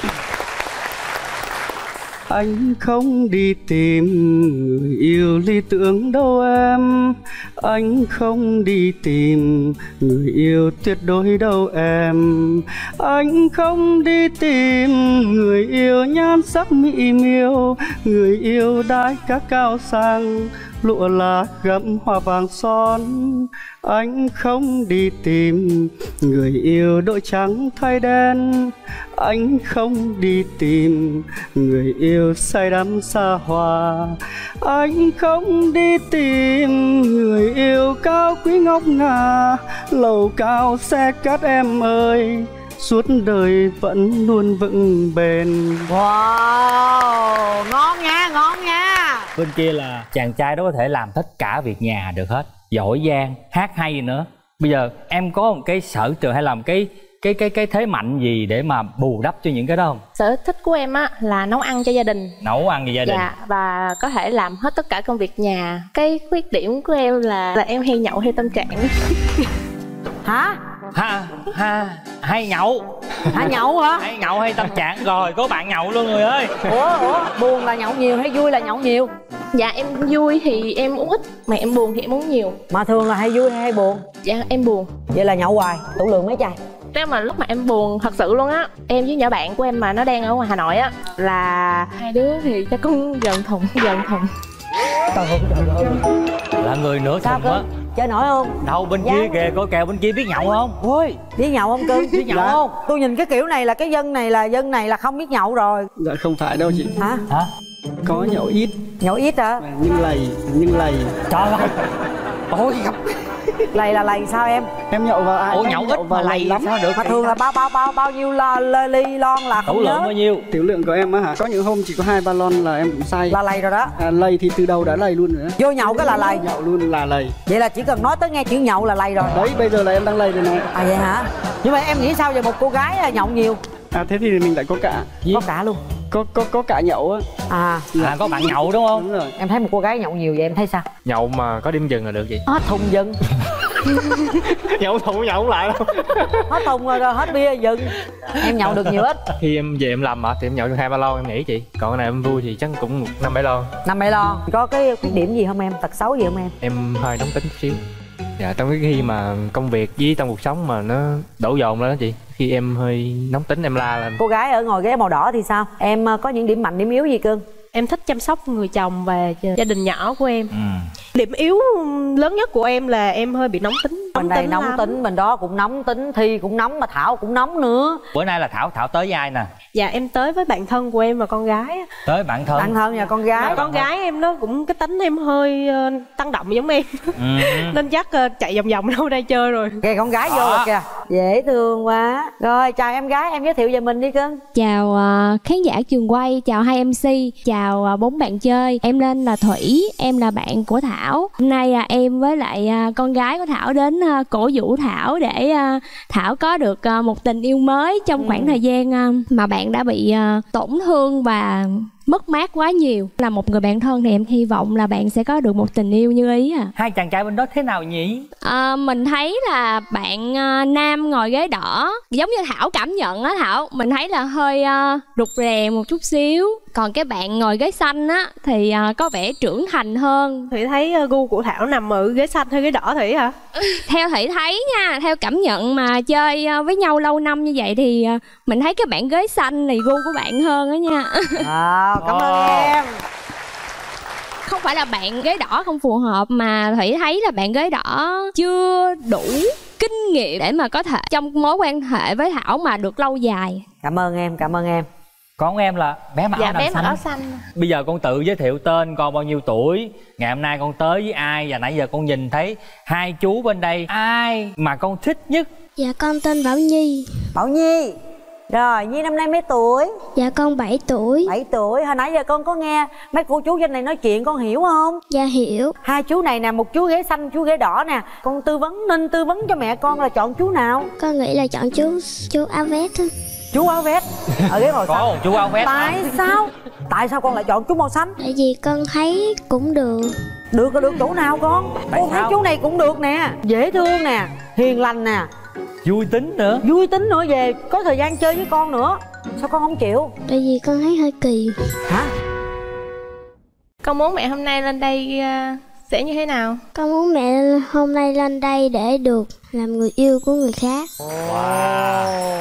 Anh không đi tìm người yêu lý tưởng đâu em. Anh không đi tìm người yêu tuyệt đối đâu em. Anh không đi tìm người yêu nhan sắc mỹ miều, người yêu đai các cao sang, lụa lá gấm hoa vàng son. Anh không đi tìm người yêu đội trắng thay đen. Anh không đi tìm người yêu say đắm xa hoa. Anh không đi tìm người yêu cao quý ngọc ngà, lầu cao xe cát em ơi, suốt đời vẫn luôn vững bền. Wow, ngon nha, ngon nha. Bên kia là chàng trai đó có thể làm tất cả việc nhà được hết, giỏi giang, hát hay nữa. Bây giờ em có một cái sở trường hay làm cái cái cái cái thế mạnh gì để mà bù đắp cho những cái đó không? Sở thích của em á là nấu ăn cho gia đình. Nấu ăn cho gia đình. Dạ, và có thể làm hết tất cả công việc nhà. Cái khuyết điểm của em là là em hay nhậu theo tâm trạng. Hả? Ha ha hay nhậu. Hả, nhậu hả? Hay nhậu hay tâm trạng rồi, có bạn nhậu luôn người ơi. Ủa ủa buồn là nhậu nhiều hay vui là nhậu nhiều? Dạ em vui thì em uống ít, mà em buồn thì em uống nhiều. Mà thường là hay vui hay, hay buồn? Dạ em buồn. Vậy là nhậu hoài, tủ lượng mấy chai? Nếu mà lúc mà em buồn thật sự luôn á, em với nhỏ bạn của em mà nó đang ở ngoài Hà Nội á, là hai đứa thì chắc cũng gần thùng, gần thùng. Trời ơi, trời ơi. Là người nửa thùng á. Chơi nổi không? Đâu bên dạ. kia kìa, có kèo bên kia biết nhậu không? Ôi, biết nhậu không cưng? Biết nhậu dạ. không? Tôi nhìn cái kiểu này là cái dân này là dân này là không biết nhậu rồi. Dạ không phải đâu chị. Hả? Hả? Có nhậu ít. Nhậu ít hả? Nhưng lầy, nhưng lầy. Trời ơi. Ôi gặp. Lầy là lầy sao em? Em nhậu vào ai? Ủa nhậu ít mà lầy lắm sao được? Mà thường là bao bao bao bao nhiêu là ly lon là không nhớ. Tiểu lượng bao nhiêu? Tiểu lượng của em á hả? Có những hôm chỉ có hai ba lon là em cũng say. Là lầy rồi đó. À, lầy thì từ đầu đã lầy luôn rồi đó. Vô nhậu cái là lầy. Nhậu luôn là lầy. Vậy là chỉ cần nói tới nghe chữ nhậu là lầy rồi. Đấy bây giờ là em đang lầy rồi này. À vậy hả? Nhưng mà em nghĩ sao về một cô gái nhậu nhiều? À thế thì mình lại có cả. Có cả luôn. Có có có cả nhậu á. À, à có bạn nhậu đúng không? Đúng rồi. Em thấy một cô gái nhậu nhiều vậy em thấy sao? Nhậu mà có điểm dừng là được gì? Hết thùng dừng. Nhậu thùng nhậu không lại đâu. Hết thùng rồi, rồi hết bia dừng. Em nhậu được nhiều ít. Khi em về em làm mà thì em nhậu được hai ba lon em nghĩ chị. Còn cái này em vui thì chắc cũng năm bảy lon. Năm bảy lon. Có cái khuyết điểm gì không em? Tật xấu gì không em? Em hơi nóng tính chút xíu. Dạ trong cái khi mà công việc với trong cuộc sống mà nó đổ dồn lên đó chị, khi em hơi nóng tính em la lên. Cô gái ở ngồi ghế màu đỏ thì sao? Em có những điểm mạnh điểm yếu gì cưng? Em thích chăm sóc người chồng và gia đình nhỏ của em. Ừ. Điểm yếu lớn nhất của em là em hơi bị nóng tính. Bên đây nóng lắm. Tính, bên đó cũng nóng tính, Thi cũng nóng mà Thảo cũng nóng nữa. Bữa nay là Thảo Thảo tới với ai nè? Dạ em tới với bạn thân của em và con gái. Tới bạn thân. Bạn thân và con gái. Mà con gái em nó cũng cái tính em hơi uh, tăng động giống em. Ừ. Nên chắc uh, chạy vòng vòng đâu đây chơi rồi. Kìa con gái à. Vô rồi kìa. Dễ thương quá. Rồi chào em gái, em giới thiệu về mình đi cưng. Chào uh, khán giả trường quay, chào hai em xê, chào uh, bốn bạn chơi. Em tên là Thủy, em là bạn của Thảo. Hôm nay uh, em với lại uh, con gái của Thảo đến uh, cổ vũ Thảo để uh, Thảo có được uh, một tình yêu mới trong khoảng ừ. thời gian uh, mà bạn đã bị uh, tổn thương và mất mát quá nhiều. Là một người bạn thân thì em hy vọng là bạn sẽ có được một tình yêu như ý à. Hai chàng trai bên đó thế nào nhỉ? À, mình thấy là bạn uh, nam ngồi ghế đỏ giống như Thảo cảm nhận á Thảo, mình thấy là hơi uh, rụt rè một chút xíu. Còn cái bạn ngồi ghế xanh á thì uh, có vẻ trưởng thành hơn. Thủy thấy uh, gu của Thảo nằm ở ghế xanh hay ghế đỏ Thủy hả? Theo Thủy thấy nha, theo cảm nhận mà chơi uh, với nhau lâu năm như vậy thì uh, mình thấy cái bạn ghế xanh này gu của bạn hơn á nha. À, cảm ơn em. Không phải là bạn ghế đỏ không phù hợp, mà Thủy thấy là bạn ghế đỏ chưa đủ kinh nghiệm để mà có thể trong mối quan hệ với Thảo mà được lâu dài. Cảm ơn em, cảm ơn em. Còn em là bé mặc dạ, áo bé xanh. mặc áo xanh. Bây giờ con tự giới thiệu tên con, bao nhiêu tuổi, ngày hôm nay con tới với ai, và nãy giờ con nhìn thấy hai chú bên đây, ai mà con thích nhất? Dạ con tên Bảo Nhi. Bảo Nhi. Rồi, Nhi năm nay mấy tuổi? Dạ con bảy tuổi. bảy tuổi, hồi nãy giờ con có nghe mấy cô chú trên này nói chuyện, con hiểu không? Dạ hiểu. Hai chú này nè, một chú ghế xanh, chú ghế đỏ nè. Con tư vấn, nên tư vấn cho mẹ con là chọn chú nào? Con nghĩ là chọn chú chú áo vest thôi. Chú áo vest ở ghế màu xanh. Có chú áo vest. Tại sao? Tại sao con lại chọn chú màu xanh? Tại vì con thấy cũng được. Được là được chỗ nào con? Tại con sao? thấy chú này cũng được nè, dễ thương nè, hiền lành nè, vui tính nữa. Vui tính nữa, về có thời gian chơi với con nữa. Sao con không chịu? Tại vì con thấy hơi kỳ. Hả? Con muốn mẹ hôm nay lên đây uh, sẽ như thế nào? Con muốn mẹ hôm nay lên đây để được làm người yêu của người khác. Wow.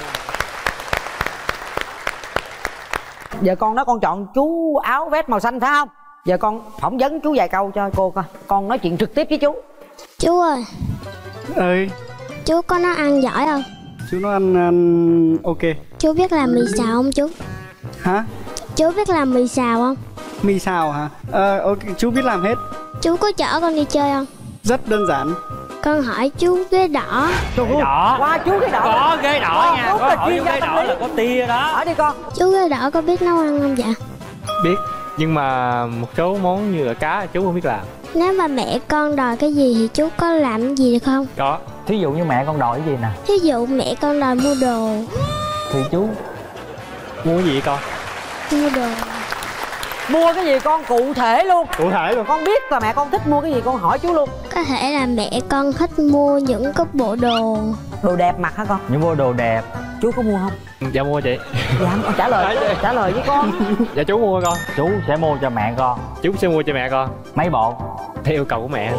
Giờ con nói con chọn chú áo vest màu xanh phải không? Giờ con phỏng vấn chú vài câu cho cô coi. Con nói chuyện trực tiếp với chú. Chú ơi. Ơi. Chú có nấu ăn giỏi không? Chú nấu ăn, ăn ok. Chú biết làm mì xào không chú? Hả? Chú biết làm mì xào không? Mì xào hả? Ờ, ok, chú biết làm hết. Chú có chở con đi chơi không? Rất đơn giản. Con hỏi chú ghế đỏ. Ghế đỏ. Qua chú ghế đỏ. Có ghế đỏ Con, nha. Có hỏi chú ghế đỏ là có tia đó. Hỏi đi con. Chú ghế đỏ có biết nấu ăn không dạ? Biết, nhưng mà một số món như là cá chú không biết làm. Nếu mà mẹ con đòi cái gì thì chú có làm cái gì được không? Có. Thí dụ như mẹ con đòi cái gì nè? Thí dụ mẹ con đòi mua đồ. Thì chú mua cái gì con? Mua đồ. Mua cái gì con cụ thể luôn? Cụ thể luôn. Con biết là mẹ con thích mua cái gì con hỏi chú luôn. Có thể là mẹ con thích mua những cái bộ đồ. Đồ đẹp mặc hả con? Những bộ đồ đẹp. Chú có mua không? Dạ mua chị. Dạ con trả lời trả lời với con. Dạ chú mua con. Chú sẽ mua cho mẹ con. Chú sẽ mua cho mẹ con. Mấy bộ? Theo yêu cầu của mẹ.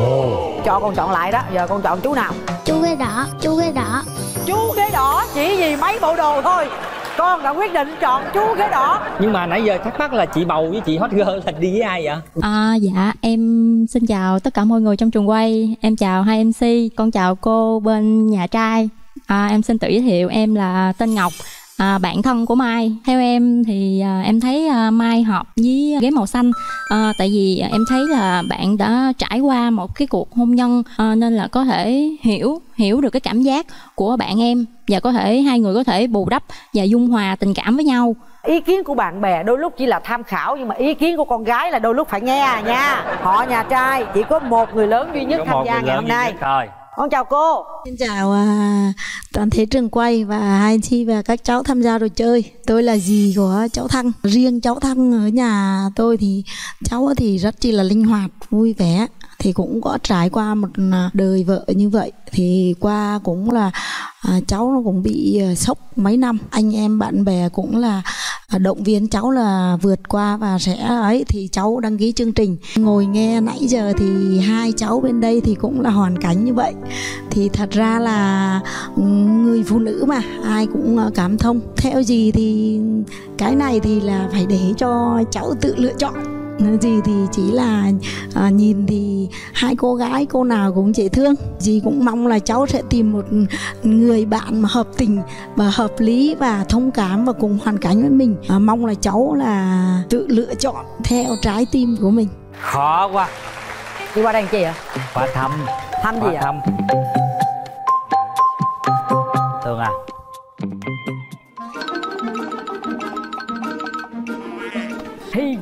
Cho con chọn lại đó. Giờ con chọn chú nào? Chú ghế đỏ. Chú ghế đỏ. Chú ghế đỏ chỉ vì mấy bộ đồ thôi. Con đã quyết định chọn chú ghế đỏ. Nhưng mà nãy giờ thắc mắc là chị bầu với chị hot girl là đi với ai vậy? À, dạ em xin chào tất cả mọi người trong trường quay. Em chào hai em xê. Con chào cô bên nhà trai. à, Em xin tự giới thiệu, em là tên Ngọc, à, bạn thân của Mai. Theo em thì à, em thấy à, Mai hợp với ghế màu xanh, à, tại vì em thấy là bạn đã trải qua một cái cuộc hôn nhân, à, nên là có thể hiểu hiểu được cái cảm giác của bạn em, và có thể hai người có thể bù đắp và dung hòa tình cảm với nhau. Ý kiến của bạn bè đôi lúc chỉ là tham khảo, nhưng mà ý kiến của con gái là đôi lúc phải nghe nha. Họ nhà trai chỉ có một người lớn duy nhất tham gia ngày hôm nay. Con chào cô. Xin chào uh, toàn thể trường quay và hai chị và các cháu tham gia đồ chơi. Tôi là dì của cháu Thăng. Riêng cháu Thăng ở nhà tôi thì cháu thì rất chi là linh hoạt, vui vẻ. Thì cũng có trải qua một đời vợ như vậy. Thì qua cũng là à, cháu nó cũng bị uh, sốc mấy năm. Anh em bạn bè cũng là uh, động viên cháu là vượt qua và sẽ ấy. Thì cháu đăng ký chương trình. Ngồi nghe nãy giờ thì hai cháu bên đây thì cũng là hoàn cảnh như vậy. Thì thật ra là người phụ nữ mà ai cũng uh, cảm thông. Theo gì thì cái này thì là phải để cho cháu tự lựa chọn. Dì thì chỉ là à, nhìn thì hai cô gái cô nào cũng dễ thương. Dì cũng mong là cháu sẽ tìm một người bạn mà hợp tình và hợp lý và thông cảm và cùng hoàn cảnh với mình. à, Mong là cháu là tự lựa chọn theo trái tim của mình. Khó quá. Đi qua đây làm chi ạ? Qua thăm. Thăm gì ạ? Thăm.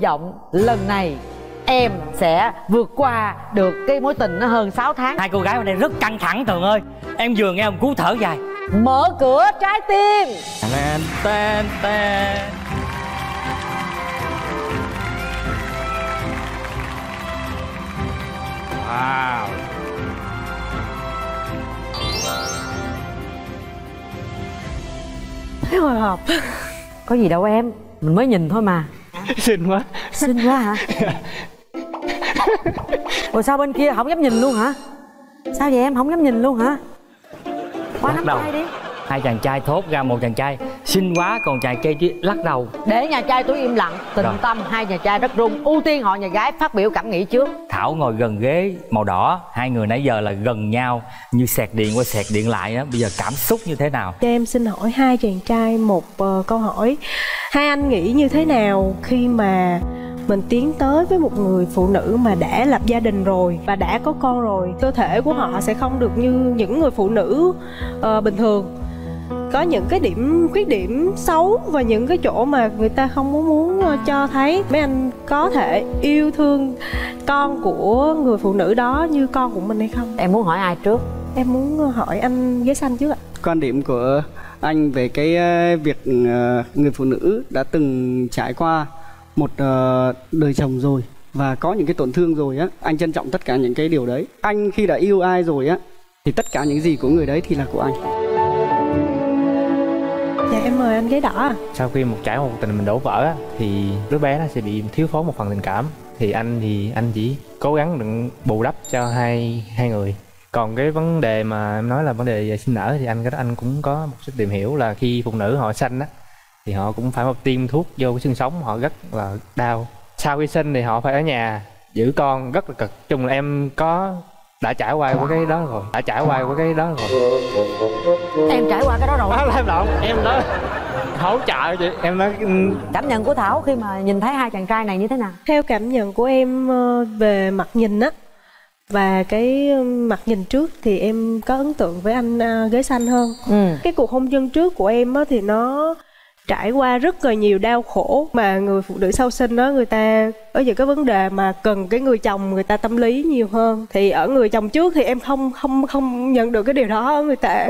vọng lần này em sẽ vượt qua được cái mối tình nó hơn sáu tháng. Hai cô gái ở đây rất căng thẳng Tường ơi. Em vừa nghe một cú thở dài. Mở cửa trái tim. Tên tên tên. Wow. Thấy hồi hộp. Có gì đâu em, mình mới nhìn thôi mà. Xinh quá. Xinh quá hả? Ủa sao bên kia không dám nhìn luôn hả? Sao vậy em không dám nhìn luôn hả? Qua nắm tay đi. Hai chàng trai thốt ra một chàng trai xinh quá, còn chàng trai kia lắc đầu. Để nhà trai tôi im lặng, tình rồi. Tâm hai nhà trai rất rung. Ưu tiên họ nhà gái phát biểu cảm nghĩ trước. Thảo ngồi gần ghế màu đỏ, hai người nãy giờ là gần nhau như sạc điện qua sạc điện lại á. Bây giờ cảm xúc như thế nào? Cho em xin hỏi hai chàng trai một uh, câu hỏi. Hai anh nghĩ như thế nào khi mà mình tiến tới với một người phụ nữ mà đã lập gia đình rồi và đã có con rồi? Cơ thể của họ sẽ không được như những người phụ nữ uh, bình thường. Có những cái điểm khuyết điểm xấu và những cái chỗ mà người ta không muốn muốn cho thấy. Mấy anh có thể yêu thương con của người phụ nữ đó như con của mình hay không? Em muốn hỏi ai trước? Em muốn hỏi anh ghế xanh trước ạ. Quan điểm của anh về cái việc người phụ nữ đã từng trải qua một đời chồng rồi và có những cái tổn thương rồi á, anh trân trọng tất cả những cái điều đấy. Anh khi đã yêu ai rồi á thì tất cả những gì của người đấy thì là của anh. Dạ em mời anh ghế đỏ. Sau khi một trải một tình mình đổ vỡ á, thì đứa bé nó sẽ bị thiếu thốn một phần tình cảm. Thì anh thì anh chỉ cố gắng đừng bù đắp cho hai hai người. Còn cái vấn đề mà em nói là vấn đề về sinh nở thì anh cái đó anh cũng có một sự tìm hiểu là khi phụ nữ họ sanh á thì họ cũng phải một tiêm thuốc vô cái xương sống, họ rất là đau. Sau khi sinh thì họ phải ở nhà giữ con rất là cực. Chung là em có đã trải qua qua cái đó rồi, đã trải qua qua cái đó rồi. Em trải qua cái đó rồi. Đó là em lộn, em đó hỗ trợ chị. Em nói cảm nhận của Thảo khi mà nhìn thấy hai chàng trai này như thế nào? Theo cảm nhận của em về mặt nhìn á và cái mặt nhìn trước thì em có ấn tượng với anh ghế xanh hơn. Ừ. Cái cuộc hôn nhân trước của em á thì nó trải qua rất là nhiều đau khổ, mà người phụ nữ sau sinh đó người ta có những cái vấn đề mà cần cái người chồng người ta tâm lý nhiều hơn. Thì ở người chồng trước thì em không không không nhận được cái điều đó ở người ta.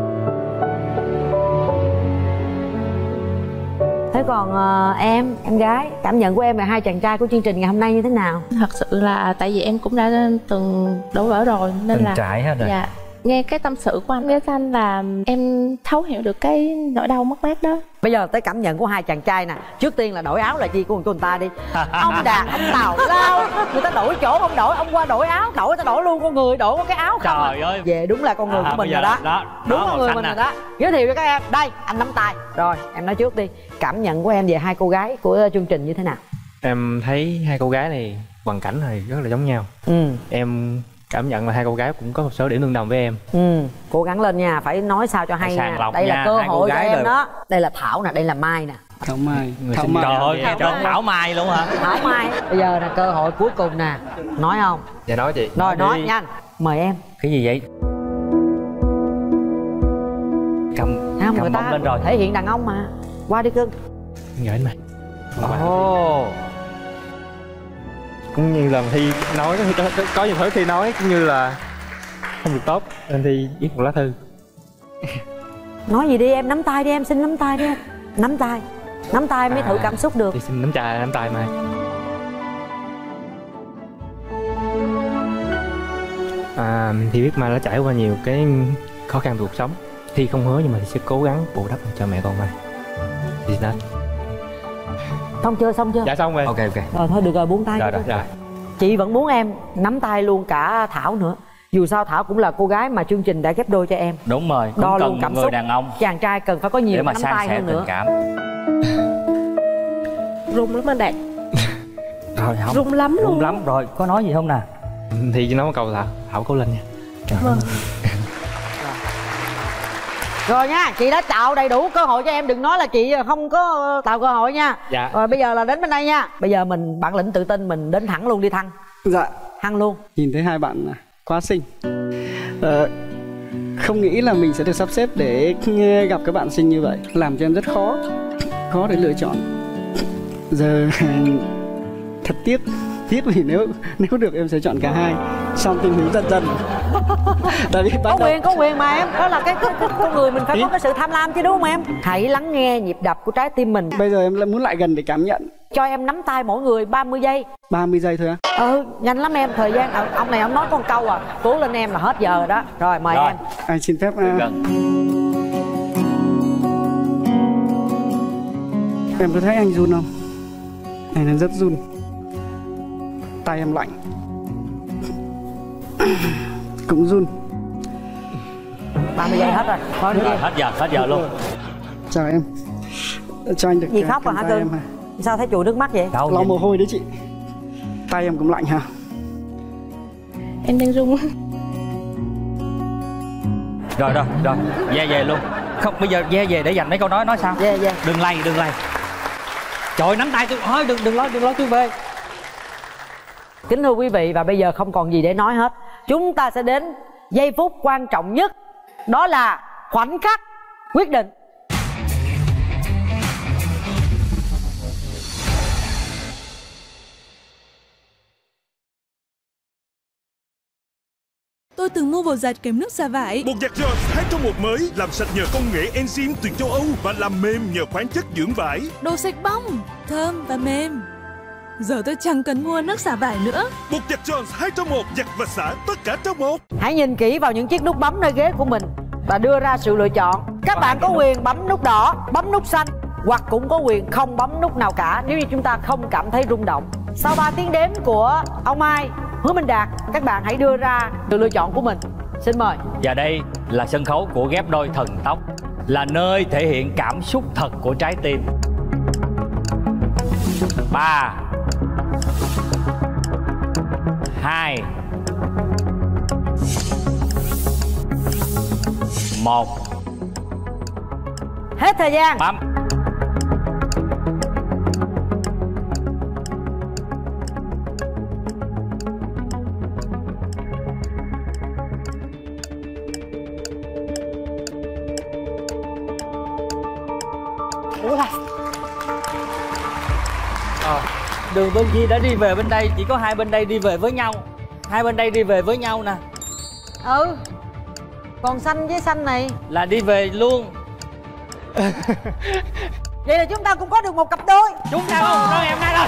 Thế còn uh, em, em gái, cảm nhận của em về hai chàng trai của chương trình ngày hôm nay như thế nào? Thật sự là tại vì em cũng đã từng đổ vỡ rồi nên từng là trải hết rồi. Dạ. Nghe cái tâm sự của anh ghế xanh là em thấu hiểu được cái nỗi đau mất mát đó. Bây giờ tới cảm nhận của hai chàng trai nè. Trước tiên là đổi áo là chi của người ta đi. Ông Đạt, ông Tào lao, người ta đổi chỗ ông đổi, ông qua đổi áo, đổi ta đổi luôn con người, đổi có cái áo không. Trời à. ơi. Về đúng là con người à, của mình rồi đó. đó. Đúng đó, con người mình rồi đó. Giới thiệu cho các em. Đây, anh nắm tay. Rồi, em nói trước đi. Cảm nhận của em về hai cô gái của chương trình như thế nào? Em thấy hai cô gái này hoàn cảnh này rất là giống nhau. Ừ. Em cảm nhận là hai cô gái cũng có một số điểm tương đồng với em. Ừ, cố gắng lên nha, phải nói sao cho hay nha. Đây nha, là cơ hội của em rồi. Đó. Đây là Thảo nè, đây là Mai nè. Thảo Mai. Người Thảo Mai. Trời ơi, Thảo, Thảo Mai luôn hả? Thảo Mai. Bây giờ là cơ hội cuối cùng nè. Nói không? Dạ nói chị. Rồi nói, nói nhanh. Mời em. Cái gì vậy? Cầm, không, cầm người ta lên rồi. Thể hiện đàn ông mà. Qua đi cưng. Gửi anh mày. Ồ. Cũng như lần thi nói có, có, có những thứ thi nói cũng như là không được tốt nên thi viết một lá thư. Nói gì đi em, nắm tay đi em, xin nắm tay đi em. Nắm tay, nắm tay mới à, thử cảm xúc được. Thì xin nắm tay, nắm tay mà. À, thì biết Mai đã trải qua nhiều cái khó khăn cuộc sống. Thi không hứa nhưng mà sẽ cố gắng bù đắp cho mẹ con Mai. Thì đó. Xong chưa, xong chưa? Dạ xong rồi. Ok ok. Rồi thôi được rồi, buông tay. Rồi, rồi, rồi. Chị vẫn muốn em nắm tay luôn cả Thảo nữa. Dù sao Thảo cũng là cô gái mà chương trình đã ghép đôi cho em. Đúng rồi, cũng đo cần luôn cảm người xúc. Đàn ông chàng trai cần phải có nhiều nắm tay hơn nữa. Cảm. Rung lắm anh Đạt. Rồi không. Rung lắm luôn. Rung lắm rồi, có nói gì không nè? Thì chỉ nói một câu là Thảo cố lên nha. Vâng. Rồi nha, chị đã tạo đầy đủ cơ hội cho em, đừng nói là chị không có tạo cơ hội nha. Dạ. Rồi bây giờ là đến bên đây nha. Bây giờ mình bản lĩnh tự tin, mình đến thẳng luôn đi Thăng. Dạ. Thăng luôn. Nhìn thấy hai bạn quá xinh. Ờ, không nghĩ là mình sẽ được sắp xếp để gặp các bạn xinh như vậy, làm cho em rất khó khó để lựa chọn. Giờ Thật tiếc, tiếc vì nếu nếu được em sẽ chọn cả hai, xong tìm hiểu dần dần. Tại vì có quyền có quyền mà em, đó là cái con người mình phải Ý. có cái sự tham lam chứ đúng không em? Hãy lắng nghe nhịp đập của trái tim mình. Bây giờ em lại muốn lại gần để cảm nhận. Cho em nắm tay mỗi người ba mươi giây. ba mươi giây thôi á? Ừ, nhanh lắm em, thời gian à, ông này ông nói con câu à, cố lên em là hết giờ rồi đó. Rồi mời rồi. em. Anh xin phép. Uh... Em có thấy anh run không? Anh đang rất run. Tay em lạnh. Cũng run. ba mươi giây hết rồi. Thôi đi. Hết giờ, hết giờ luôn. Chào em. Cho anh được. Gì khóc à hả Cưng? Sao thấy chùi nước mắt vậy? Đâu, lau mồ hôi đấy chị. Tay em cũng lạnh hả? Em đang run. Rồi rồi rồi, ve về luôn. Không, bây giờ ve về để dành mấy câu nói nói sao? Ve ve. Đừng lay, đừng lay. Trời, nắm tay tôi, thôi đừng đừng nói, đừng nói tôi về. Kính thưa quý vị, và bây giờ không còn gì để nói hết. Chúng ta sẽ đến giây phút quan trọng nhất. Đó là khoảnh khắc quyết định. Tôi từng mua bột giặt kèm nước xả vải. Bột giặt Jones hai trong một mới, làm sạch nhờ công nghệ enzyme từ châu Âu và làm mềm nhờ khoáng chất dưỡng vải. Đồ sạch bong, thơm và mềm. Giờ tôi chẳng cần mua nước xả vải nữa. Bột giặt Jones hai trong một, giặt và xả tất cả trong một. Hãy nhìn kỹ vào những chiếc nút bấm nơi ghế của mình và đưa ra sự lựa chọn. Các bạn có quyền bấm nút đỏ, bấm nút xanh, hoặc cũng có quyền không bấm nút nào cả nếu như chúng ta không cảm thấy rung động. Sau ba tiếng đếm của ông Mai, Hứa Minh Đạt, các bạn hãy đưa ra sự lựa chọn của mình. Xin mời. Và đây là sân khấu của ghép đôi thần tốc, là nơi thể hiện cảm xúc thật của trái tim. Ba, hai, một. Hết thời gian. Bấm. À, đường bên kia đã đi về bên đây, chỉ có hai bên đây đi về với nhau. Hai bên đây đi về với nhau nè. Ừ. Còn xanh với xanh này là đi về luôn. Vậy là chúng ta cũng có được một cặp đôi. Chúng ta có một đôi ngày hôm nay rồi.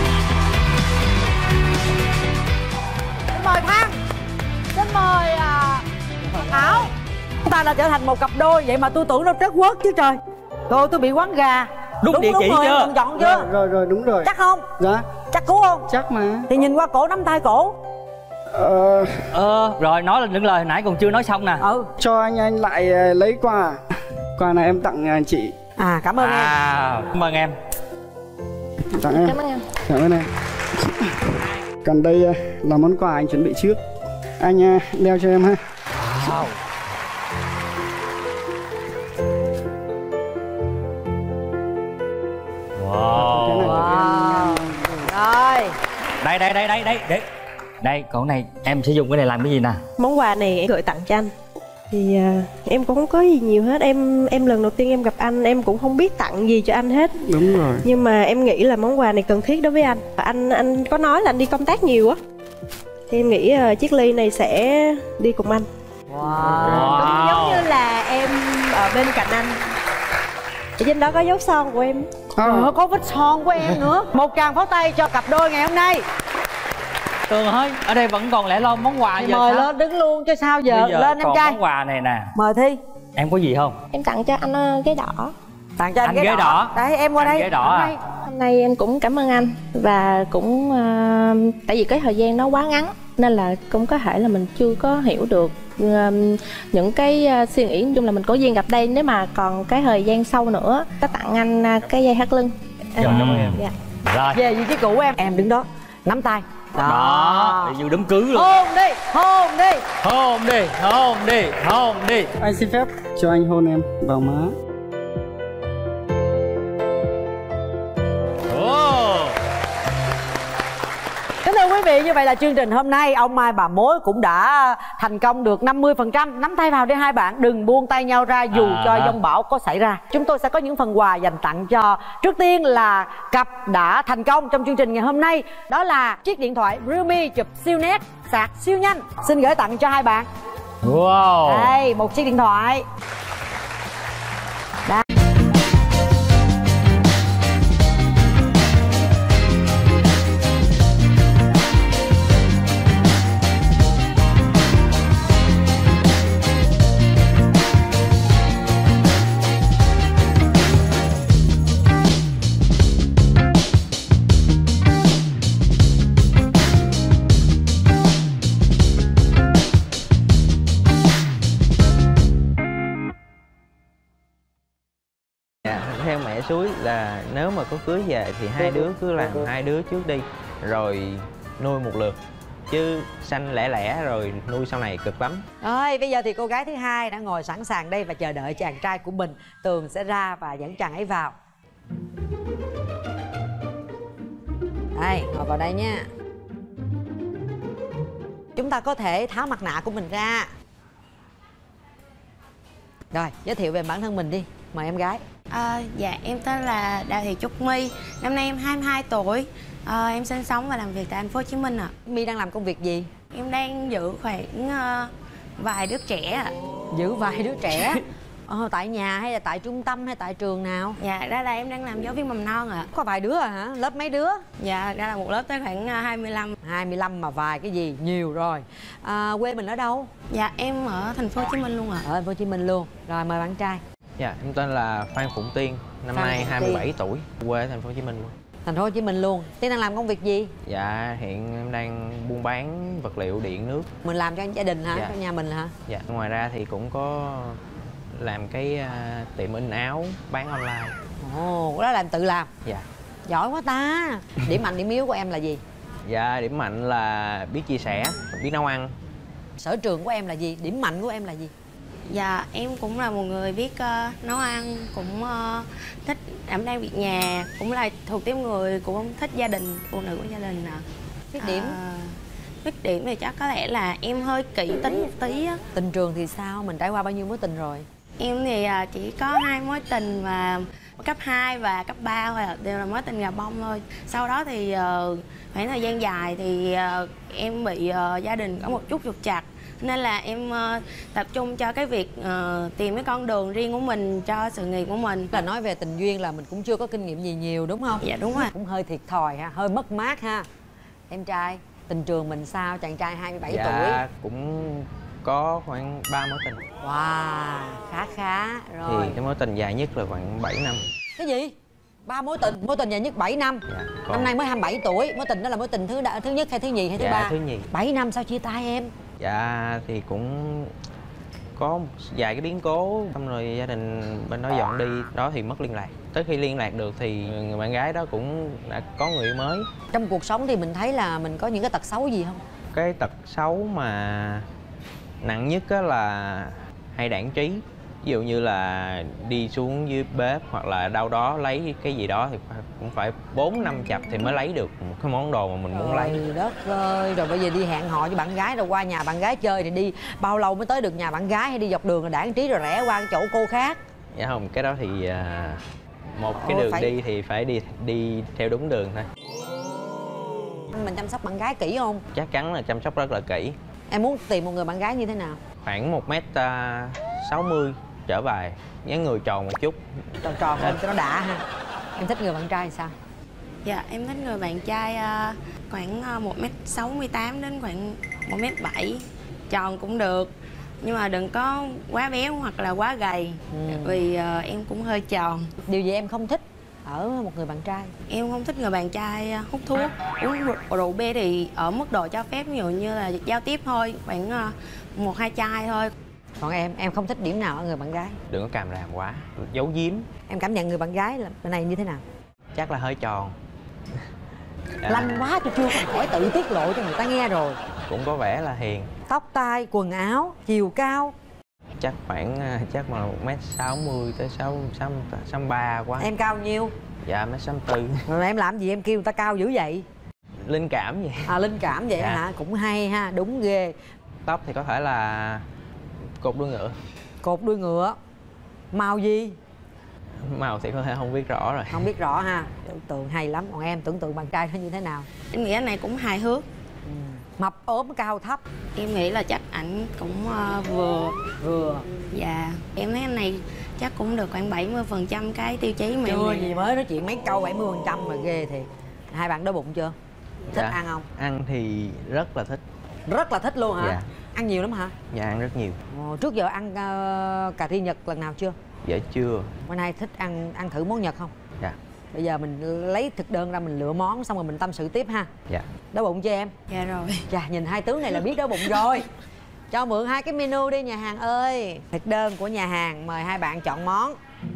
Xin mời Thang. Xin mời uh, Thảo. Chúng ta đã trở thành một cặp đôi. Vậy mà tôi tưởng nó trớt quớt chứ trời. Tôi tôi bị quán gà. Đúng, đúng địa đúng chỉ rồi, chưa? em chọn chưa? Rồi, rồi rồi đúng rồi. Chắc không? Dạ. Chắc cứu không? Chắc mà. Thì nhìn qua cổ, nắm tay cổ. Ờ... ờ rồi nói là những lời hồi nãy còn chưa nói xong nè. Ừ. Cho anh anh lại lấy quà. Quà này em tặng chị. À cảm ơn à, em. Cảm ơn em. Tặng em. Cảm ơn em. Cảm ơn em. Còn đây là món quà anh chuẩn bị trước. Anh đeo cho em ha. Wow. Wow. Wow. Rồi. Đây đây đây đây đây để. Đây, còn này em sẽ dùng cái này làm cái gì nè? Món quà này em gửi tặng cho anh. Thì uh, em cũng không có gì nhiều hết. Em em lần đầu tiên em gặp anh, em cũng không biết tặng gì cho anh hết. Đúng rồi. Nhưng mà em nghĩ là món quà này cần thiết đối với anh. Anh anh có nói là anh đi công tác nhiều á. Thì em nghĩ uh, chiếc ly này sẽ đi cùng anh. Wow. Cũng giống như là em ở bên cạnh anh. Ở trên đó có dấu son của em. Ờ, có vết son của em nữa. Một tràng pháo tay cho cặp đôi ngày hôm nay. Tường ơi, ở đây vẫn còn lẻ lon món quà. Thì giờ mời sao? lên đứng luôn chứ sao giờ, giờ lên em trai. món quà này nè. Mời Thi. Em có gì không? Em tặng cho anh uh, ghế đỏ. Tặng cho anh, anh ghế, ghế đỏ. đỏ. Đấy em qua anh đây. Ghế đỏ à? Hôm nay em cũng cảm ơn anh. Và cũng uh, tại vì cái thời gian nó quá ngắn nên là cũng có thể là mình chưa có hiểu được uh, những cái uh, suy nghĩ. Nói chung là mình có duyên gặp đây. Nếu mà còn cái thời gian sau nữa, có tặng anh uh, cái dây thắt lưng. Rồi, cảm ơn em. Dạ. Rồi. Về vị trí cũ em. Em đứng đó, nắm tay. Đó, đó. Như đấm cưới luôn. Hôn đi, hôn đi. Hôn đi, hôn đi, hôn đi. Anh xin phép cho anh hôn em vào má. Kính thưa quý quý vị, như vậy là chương trình hôm nay ông Mai bà Mối cũng đã thành công được năm mươi phần trăm. Nắm tay vào đi hai bạn, đừng buông tay nhau ra dù à. cho giông bão có xảy ra. Chúng tôi sẽ có những phần quà dành tặng cho, trước tiên là cặp đã thành công trong chương trình ngày hôm nay, đó là chiếc điện thoại Realme chụp siêu nét, sạc siêu nhanh. Xin gửi tặng cho hai bạn. Wow. Đây, một chiếc điện thoại. Đây. Theo mẹ Suối là nếu mà có cưới về thì hai đứa cứ làm hai đứa trước đi, rồi nuôi một lượt, chứ sanh lẻ lẻ rồi nuôi sau này cực lắm. Rồi bây giờ thì cô gái thứ hai đã ngồi sẵn sàng đây và chờ đợi chàng trai của mình. Tường sẽ ra và dẫn chàng ấy vào. Đây, ngồi vào đây nha. Chúng ta có thể tháo mặt nạ của mình ra. Rồi, giới thiệu về bản thân mình đi. Mời em gái. À, dạ, em tên là Đào Thị Trúc My. Năm nay em hai mươi hai tuổi. à, Em sinh sống và làm việc tại thành phố Hồ Chí Minh ạ. à. My đang làm công việc gì? Em đang giữ khoảng uh, vài đứa trẻ ạ. à. Giữ vài đứa trẻ? Ờ, tại nhà hay là tại trung tâm hay tại trường nào? Dạ, ra là em đang làm giáo viên mầm non ạ. à. Có vài đứa à hả? Lớp mấy đứa? Dạ, ra là một lớp tới khoảng hai mươi lăm. hai mươi lăm mà vài cái gì? Nhiều rồi. à, Quê mình ở đâu? Dạ, em ở thành phố Hồ Chí Minh luôn ạ. à. Ở thành phố Hồ Chí Minh luôn. Rồi, mời bạn trai. Dạ, em tên là Phan Phụng Tiên, năm Phan nay Phụng hai mươi bảy Tiên. tuổi, quê ở thành phố Hồ Chí Minh luôn. Thành phố Hồ Chí Minh luôn. Tiên đang làm công việc gì? Dạ, hiện em đang buôn bán vật liệu điện nước. Mình làm cho gia đình hả? Dạ. Cho nhà mình hả? Dạ, ngoài ra thì cũng có làm cái uh, tiệm in áo bán online. Ồ, đó là làm tự làm. Dạ. Giỏi quá ta. Điểm mạnh điểm yếu của em là gì? Dạ, điểm mạnh là biết chia sẻ, biết nấu ăn. Sở trường của em là gì? Điểm mạnh của em là gì? Dạ, em cũng là một người biết uh, nấu ăn, cũng uh, thích đảm đang việc nhà, cũng là thuộc tiếp người cũng thích gia đình, phụ nữ của gia đình ạ. Khuyết điểm? À, khuyết điểm thì chắc có lẽ là em hơi kỹ tính một tí á. Tình trường thì sao? Mình trải qua bao nhiêu mối tình rồi? Em thì uh, chỉ có hai mối tình và cấp hai và cấp ba thôi ạ, đều là mối tình gà bông thôi. Sau đó thì uh, khoảng thời gian dài thì uh, em bị uh, gia đình có một chút trục trặc, nên là em uh, tập trung cho cái việc uh, tìm cái con đường riêng của mình cho sự nghiệp của mình. Là nói về tình duyên là mình cũng chưa có kinh nghiệm gì nhiều đúng không? Dạ đúng rồi. Cũng hơi thiệt thòi ha, hơi mất mát ha. Em trai, tình trường mình sao? Chàng trai hai mươi bảy dạ, tuổi. Dạ, cũng có khoảng ba mối tình. Wow, khá khá rồi. Thì cái mối tình dài nhất là khoảng bảy năm. Cái gì? Ba mối tình, mối tình dài nhất bảy năm. Dạ, còn... Năm nay mới hai mươi bảy tuổi, mối tình đó là mối tình thứ thứ nhất hay thứ nhì hay thứ dạ, ba? Thứ nhì. bảy năm sao chia tay em? Dạ thì cũng có một vài cái biến cố, xong rồi gia đình bên đó dọn đi, đó thì mất liên lạc. Tới khi liên lạc được thì người bạn gái đó cũng đã có người yêu mới. Trong cuộc sống thì mình thấy là mình có những cái tật xấu gì không? Cái tật xấu mà nặng nhất á là hay đãng trí. Ví dụ như là đi xuống dưới bếp hoặc là đâu đó lấy cái gì đó thì cũng phải bốn năm chập thì mới lấy được một cái món đồ mà mình muốn lấy. Trời đất ơi, rồi bây giờ đi hẹn hò với bạn gái rồi qua nhà bạn gái chơi thì đi bao lâu mới tới được nhà bạn gái, hay đi dọc đường rồi đãng trí rồi rẽ qua cái chỗ cô khác? Dạ không, cái đó thì à, một cái Ồ, đường phải... đi thì phải đi đi theo đúng đường thôi. Mình chăm sóc bạn gái kỹ không? Chắc chắn là chăm sóc rất là kỹ. Em muốn tìm một người bạn gái như thế nào? Khoảng một mét sáu mươi trở về, dáng người tròn một chút. Tròn tròn hơn cho nó đã ha. Em thích người bạn trai thì sao? Dạ, em thích người bạn trai uh, khoảng uh, một mét sáu mươi tám đến khoảng một mét bảy. Tròn cũng được, nhưng mà đừng có quá béo hoặc là quá gầy. ừ. Vì uh, em cũng hơi tròn. Điều gì em không thích ở một người bạn trai? Em không thích người bạn trai hút thuốc, uống rượu bia thì ở mức độ cho phép, ví dụ như là giao tiếp thôi, khoảng uh, một hai chai thôi. Còn em, em không thích điểm nào ở người bạn gái? Đừng có càm ràm quá, giấu giếm. Em cảm nhận người bạn gái là bên này như thế nào? Chắc là hơi tròn. Lanh quá tôi chưa khỏi tự tiết lộ cho người ta nghe rồi. Cũng có vẻ là hiền. Tóc tai, quần áo, chiều cao? Chắc khoảng, chắc mà một mét sáu mươi tới sáu mươi ba quá. Em cao nhiêu? Dạ, một mét sáu mươi tư. Rồi em làm gì em kêu người ta cao dữ vậy? linh cảm vậy. À linh cảm vậy. Dạ. Hả? Cũng hay ha, đúng ghê. Tóc thì có thể là cột đuôi ngựa. Cột đuôi ngựa. Màu gì? Màu thì có thể không biết rõ rồi. Không biết rõ ha. Tưởng tượng hay lắm. Còn em tưởng tượng bạn trai nó như thế nào? Em nghĩ anh này cũng hài hước. Ừ. Mập ốm cao thấp? Em nghĩ là chắc ảnh cũng uh, vừa. Vừa. Dạ. Em thấy anh này chắc cũng được khoảng bảy mươi phần trăm cái tiêu chí mà chưa em gì mới nói chuyện mấy câu bảy mươi phần trăm mà ghê thiệt. Hai bạn đói bụng chưa? Thích dạ. ăn không? Ăn thì rất là thích. Rất là thích luôn hả? Dạ. Ăn nhiều lắm hả? Dạ ăn rất nhiều. Ồ, trước giờ ăn uh, cà ri Nhật lần nào chưa? Dạ chưa. Bữa nay thích ăn ăn thử món Nhật không? Dạ. Bây giờ mình lấy thực đơn ra mình lựa món xong rồi mình tâm sự tiếp ha. Dạ. Đói bụng chưa em? Dạ rồi. Dạ nhìn hai tướng này là biết đói bụng rồi. Cho mượn hai cái menu đi nhà hàng ơi. Thực đơn của nhà hàng, mời hai bạn chọn món.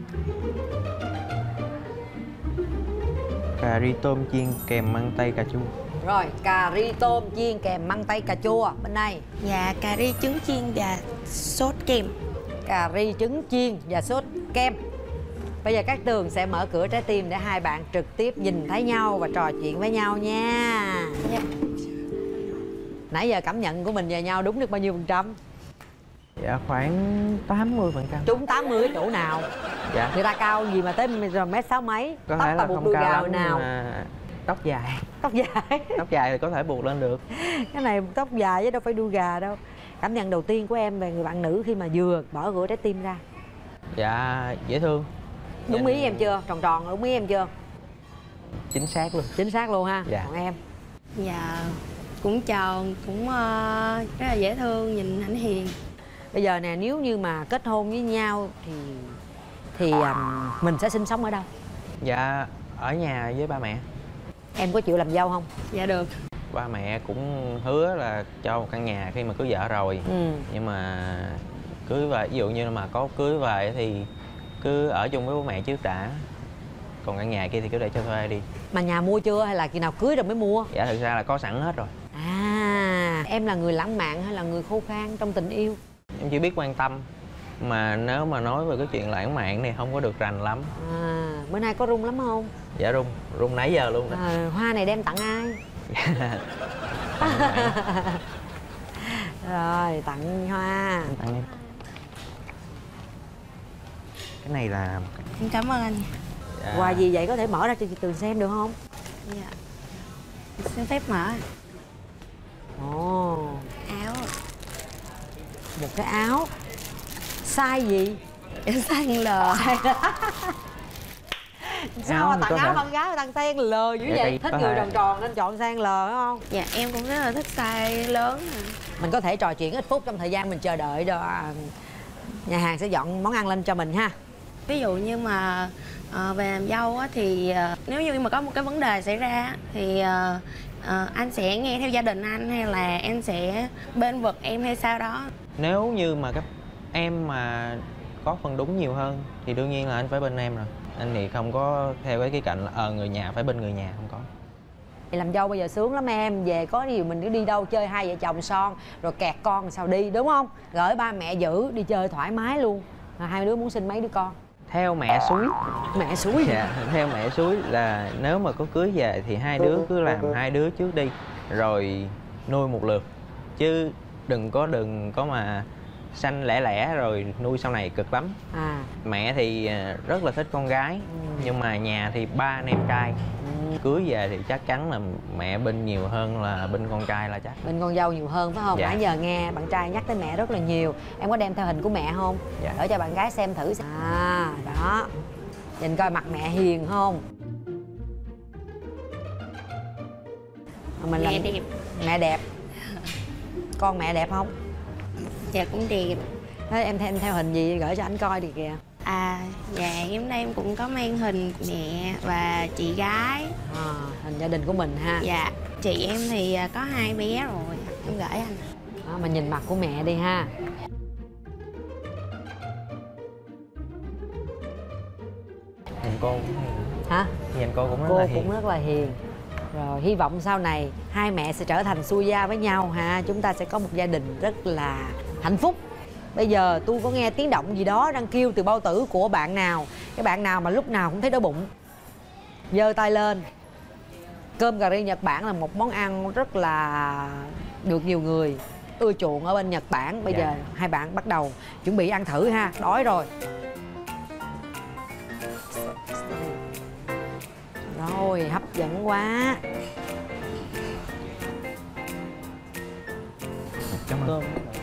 Cà ri tôm chiên kèm măng tây cà chua. Rồi, cà ri tôm chiên kèm măng tây cà chua. Bên này. Dạ, cà ri trứng chiên và sốt kem. Cà ri trứng chiên và sốt kem. Bây giờ Cát Tường sẽ mở cửa trái tim để hai bạn trực tiếp nhìn thấy nhau và trò chuyện với nhau nha. Dạ. Nãy giờ cảm nhận của mình về nhau đúng được bao nhiêu phần trăm? Dạ khoảng tám mươi phần trăm. Trúng tám mươi cái chỗ nào? Dạ. Người ta cao gì mà tới mét sáu mấy? Có tóc thể là buộc không đuôi cao gào lắm nào? Mà tóc dài. Tóc dài. Tóc dài thì có thể buộc lên được. Cái này tóc dài chứ đâu phải đuôi gà đâu. Cảm nhận đầu tiên của em về người bạn nữ khi mà vừa mở cửa trái tim ra? Dạ dễ thương. Đúng ý em chưa? Tròn tròn đúng ý em chưa? Chính xác luôn. Chính xác luôn ha. Dạ. Còn em? Dạ cũng tròn, cũng uh, rất là dễ thương, nhìn ảnh hiền. Bây giờ nè, nếu như mà kết hôn với nhau thì thì um, mình sẽ sinh sống ở đâu? Dạ ở nhà với ba mẹ. Em có chịu làm dâu không? Dạ được. Ba mẹ cũng hứa là cho một căn nhà khi mà cưới vợ rồi. Ừ. Nhưng mà cưới về, ví dụ như mà có cưới về thì cứ ở chung với bố mẹ trước đã. Còn căn nhà kia thì cứ để cho thuê đi. Mà nhà mua chưa hay là khi nào cưới rồi mới mua? Dạ thực ra là có sẵn hết rồi. À, em là người lãng mạn hay là người khô khan trong tình yêu? Em chỉ biết quan tâm. Mà nếu mà nói về cái chuyện lãng mạn này không có được rành lắm. À, bữa nay có rung lắm không? Dạ rung, rung nãy giờ luôn đó. À, hoa này đem tặng ai? Tặng rồi, tặng hoa. Tặng em. Cái này là... Em cảm ơn anh. Dạ. Quà gì vậy, có thể mở ra cho chị Tường xem được không? Dạ. Xin phép mở. Ồ. Áo. Một cái áo. Size gì? Size L. Sao mà tặng áo con gái mà tặng size L dữ vậy? Thích người tròn tròn nên chọn size L đúng không? Dạ em cũng rất là thích size lớn. Mình có thể trò chuyện ít phút trong thời gian mình chờ đợi rồi nhà hàng sẽ dọn món ăn lên cho mình ha. Ví dụ như mà uh, về làm dâu á, thì uh, nếu như mà có một cái vấn đề xảy ra thì uh, uh, anh sẽ nghe theo gia đình anh hay là anh sẽ bên vực em hay sao đó? Nếu như mà các em mà có phần đúng nhiều hơn thì đương nhiên là anh phải bên em rồi. Anh thì không có theo cái cái cạnh là ờ người nhà phải bên người nhà, không có. Làm dâu bây giờ sướng lắm em, về có điều mình cứ đi đâu chơi hai vợ chồng son rồi kẹt con sao đi đúng không? Gửi ba mẹ giữ đi chơi thoải mái luôn. Hai đứa muốn sinh mấy đứa con? Theo mẹ suối. Mẹ suối? Dạ, theo mẹ suối là nếu mà có cưới về thì hai đứa cứ làm hai đứa trước đi rồi nuôi một lượt, chứ đừng có đừng có mà sanh lẻ lẻ rồi nuôi sau này cực lắm. À. Mẹ thì rất là thích con gái, ừ. nhưng mà nhà thì ba anh em trai. Ừ. Cưới về thì chắc chắn là mẹ bên nhiều hơn là bên con trai là chắc. Bên con dâu nhiều hơn phải không? Dạ. Nãy giờ nghe bạn trai nhắc tới mẹ rất là nhiều. Em có đem theo hình của mẹ không? Dạ. Để cho bạn gái xem thử. À đó, nhìn coi mặt mẹ hiền không? Mình mẹ làm... đẹp. Mẹ đẹp. Con mẹ đẹp không? Dạ cũng đẹp. Thế em theo, em theo hình gì gửi cho anh coi đi kìa. À dạ em đây em cũng có mang hình mẹ và chị gái. À, hình gia đình của mình ha. Dạ. Chị em thì có hai bé rồi, em gửi anh. Đó, mà nhìn mặt của mẹ đi ha. Nhìn cô cũng hiền. Hả? Nhìn cô cũng rất cô là hiền. Cô cũng rất là hiền. Rồi hy vọng sau này hai mẹ sẽ trở thành xuôi gia với nhau ha. Chúng ta sẽ có một gia đình rất là hạnh phúc. Bây giờ tôi có nghe tiếng động gì đó đang kêu từ bao tử của bạn nào. Cái bạn nào mà lúc nào cũng thấy đói bụng giơ tay lên. Cơm cà ri Nhật Bản là một món ăn rất là được nhiều người ưa chuộng ở bên Nhật Bản. Bây dạ. giờ hai bạn bắt đầu chuẩn bị ăn thử ha. Đói rồi. Rồi, hấp dẫn quá. Cảm ơn.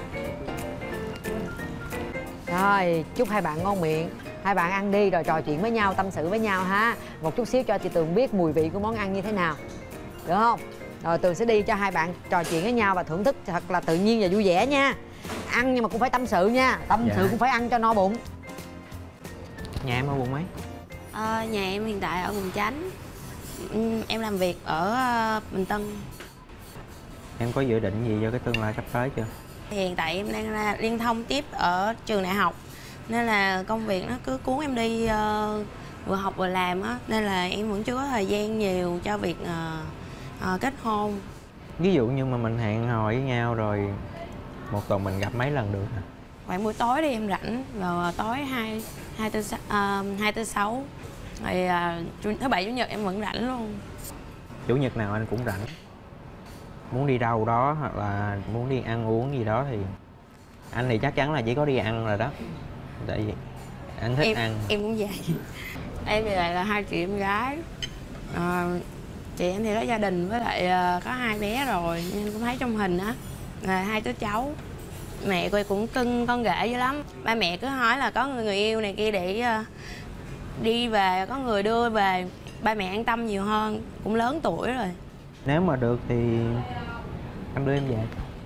Rồi, chúc hai bạn ngon miệng. Hai bạn ăn đi rồi trò chuyện với nhau, tâm sự với nhau ha. Một chút xíu cho chị Tường biết mùi vị của món ăn như thế nào. Được không? Rồi Tường sẽ đi cho hai bạn trò chuyện với nhau và thưởng thức thật là tự nhiên và vui vẻ nha. Ăn nhưng mà cũng phải tâm sự nha. Tâm dạ. sự cũng phải ăn cho no bụng. Nhà em ở quận mấy? À, nhà em hiện tại ở quận Chánh. Em làm việc ở Bình Tân. Em có dự định gì cho cái tương lai sắp tới chưa? Hiện tại em đang là liên thông tiếp ở trường đại học, nên là công việc nó cứ cuốn em đi uh, vừa học vừa làm á, nên là em vẫn chưa có thời gian nhiều cho việc uh, uh, kết hôn. Ví dụ như mà mình hẹn hò với nhau rồi một tuần mình gặp mấy lần được hả? Khoảng buổi tối đi em rảnh vào tối hai hai tư uh, hai tư sáu, rồi uh, thứ bảy chủ nhật em vẫn rảnh luôn. Chủ nhật nào anh cũng rảnh. Muốn đi đâu đó hoặc là muốn đi ăn uống gì đó thì anh thì chắc chắn là chỉ có đi ăn rồi đó. Tại vì anh thích em, ăn. Em cũng vậy. Em thì lại là hai chị em gái. À, chị em thì có gia đình với lại uh, có hai bé rồi, nên cũng thấy trong hình á là hai đứa cháu. Mẹ cô cũng cưng con rể dữ lắm. Ba mẹ cứ hỏi là có người, người yêu này kia để uh, đi về, có người đưa về. Ba mẹ an tâm nhiều hơn, cũng lớn tuổi rồi. Nếu mà được thì anh đưa em về.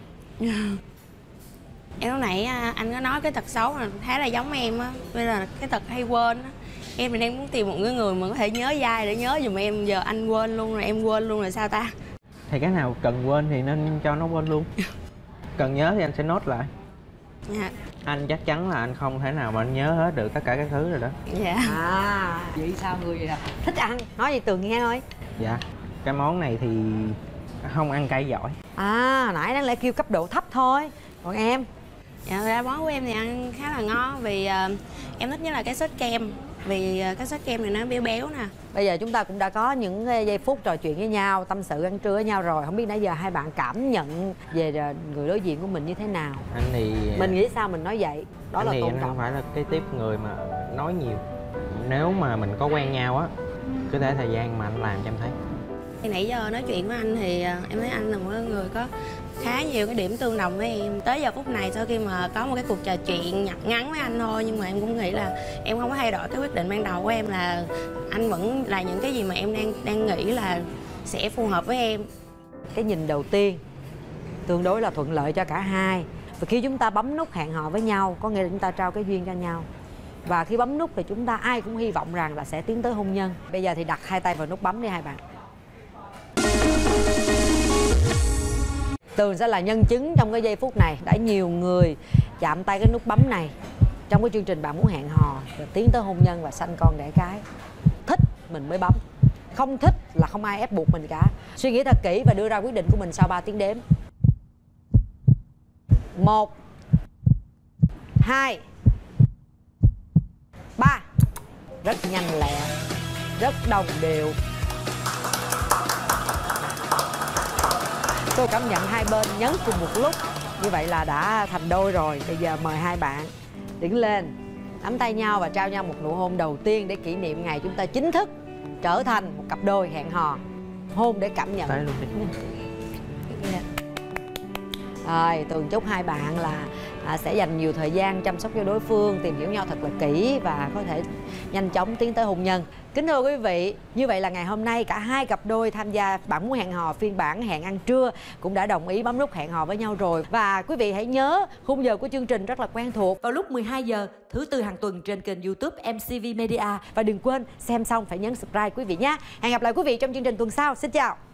Em lúc nãy anh có nói cái tật xấu là khá là giống em á, bây là cái tật hay quên á. Em thì đang muốn tìm một người người mà có thể nhớ dai để nhớ giùm em, giờ anh quên luôn rồi, em quên luôn rồi sao ta? Thì cái nào cần quên thì nên cho nó quên luôn. Cần nhớ thì anh sẽ nốt lại. Dạ. Anh chắc chắn là anh không thể nào mà anh nhớ hết được tất cả các thứ rồi đó. Dạ. À, vậy sao người thích ăn? Nói gì Tường nghe thôi. Dạ. Cái món này thì không ăn cay giỏi. À, nãy đáng lẽ kêu cấp độ thấp thôi. Còn em? Dạ, ra món của em thì ăn khá là ngon vì uh, em thích nhất là cái sốt kem. Vì uh, cái sốt kem này nó béo béo nè. Bây giờ chúng ta cũng đã có những giây phút trò chuyện với nhau, tâm sự ăn trưa với nhau rồi. Không biết nãy giờ hai bạn cảm nhận về người đối diện của mình như thế nào? Anh thì... Mình nghĩ sao mình nói vậy? Đó anh là thì tôn anh trọng. không phải là cái tiếp người mà nói nhiều. Nếu mà mình có quen nhau á, cứ để thời gian mà anh làm cho em thấy. Thì nãy giờ nói chuyện với anh thì em thấy anh là một người có khá nhiều cái điểm tương đồng với em. Tới giờ phút này sau khi mà có một cái cuộc trò chuyện nhặt ngắn với anh thôi, nhưng mà em cũng nghĩ là em không có thay đổi cái quyết định ban đầu của em, là anh vẫn là những cái gì mà em đang đang nghĩ là sẽ phù hợp với em. Cái nhìn đầu tiên tương đối là thuận lợi cho cả hai. Và khi chúng ta bấm nút hẹn hò với nhau, có nghĩa là chúng ta trao cái duyên cho nhau. Và khi bấm nút thì chúng ta ai cũng hy vọng rằng là sẽ tiến tới hôn nhân. Bây giờ thì đặt hai tay vào nút bấm đi hai bạn. Tường sẽ là nhân chứng trong cái giây phút này. Đã nhiều người chạm tay cái nút bấm này trong cái chương trình Bạn Muốn Hẹn Hò và tiến tới hôn nhân và sanh con đẻ cái. Thích mình mới bấm, không thích là không ai ép buộc mình cả. Suy nghĩ thật kỹ và đưa ra quyết định của mình sau ba tiếng đếm. Một, hai, ba. Rất nhanh lẹ, rất đồng đều. Tôi cảm nhận hai bên nhấn cùng một lúc. Như vậy là đã thành đôi rồi. Bây giờ mời hai bạn đứng lên, nắm tay nhau và trao nhau một nụ hôn đầu tiên để kỷ niệm ngày chúng ta chính thức trở thành một cặp đôi hẹn hò. Hôn để cảm nhận. Luôn đi. Rồi, Tường chúc hai bạn là à, sẽ dành nhiều thời gian chăm sóc cho đối phương, tìm hiểu nhau thật là kỹ và có thể nhanh chóng tiến tới hôn nhân. Kính thưa quý vị, như vậy là ngày hôm nay cả hai cặp đôi tham gia Bạn Muốn Hẹn Hò phiên bản hẹn ăn trưa cũng đã đồng ý bấm nút hẹn hò với nhau rồi. Và quý vị hãy nhớ khung giờ của chương trình rất là quen thuộc, vào lúc mười hai giờ thứ tư hàng tuần trên kênh YouTube em xê vê Media. Và đừng quên xem xong phải nhấn subscribe quý vị nhé. Hẹn gặp lại quý vị trong chương trình tuần sau. Xin chào.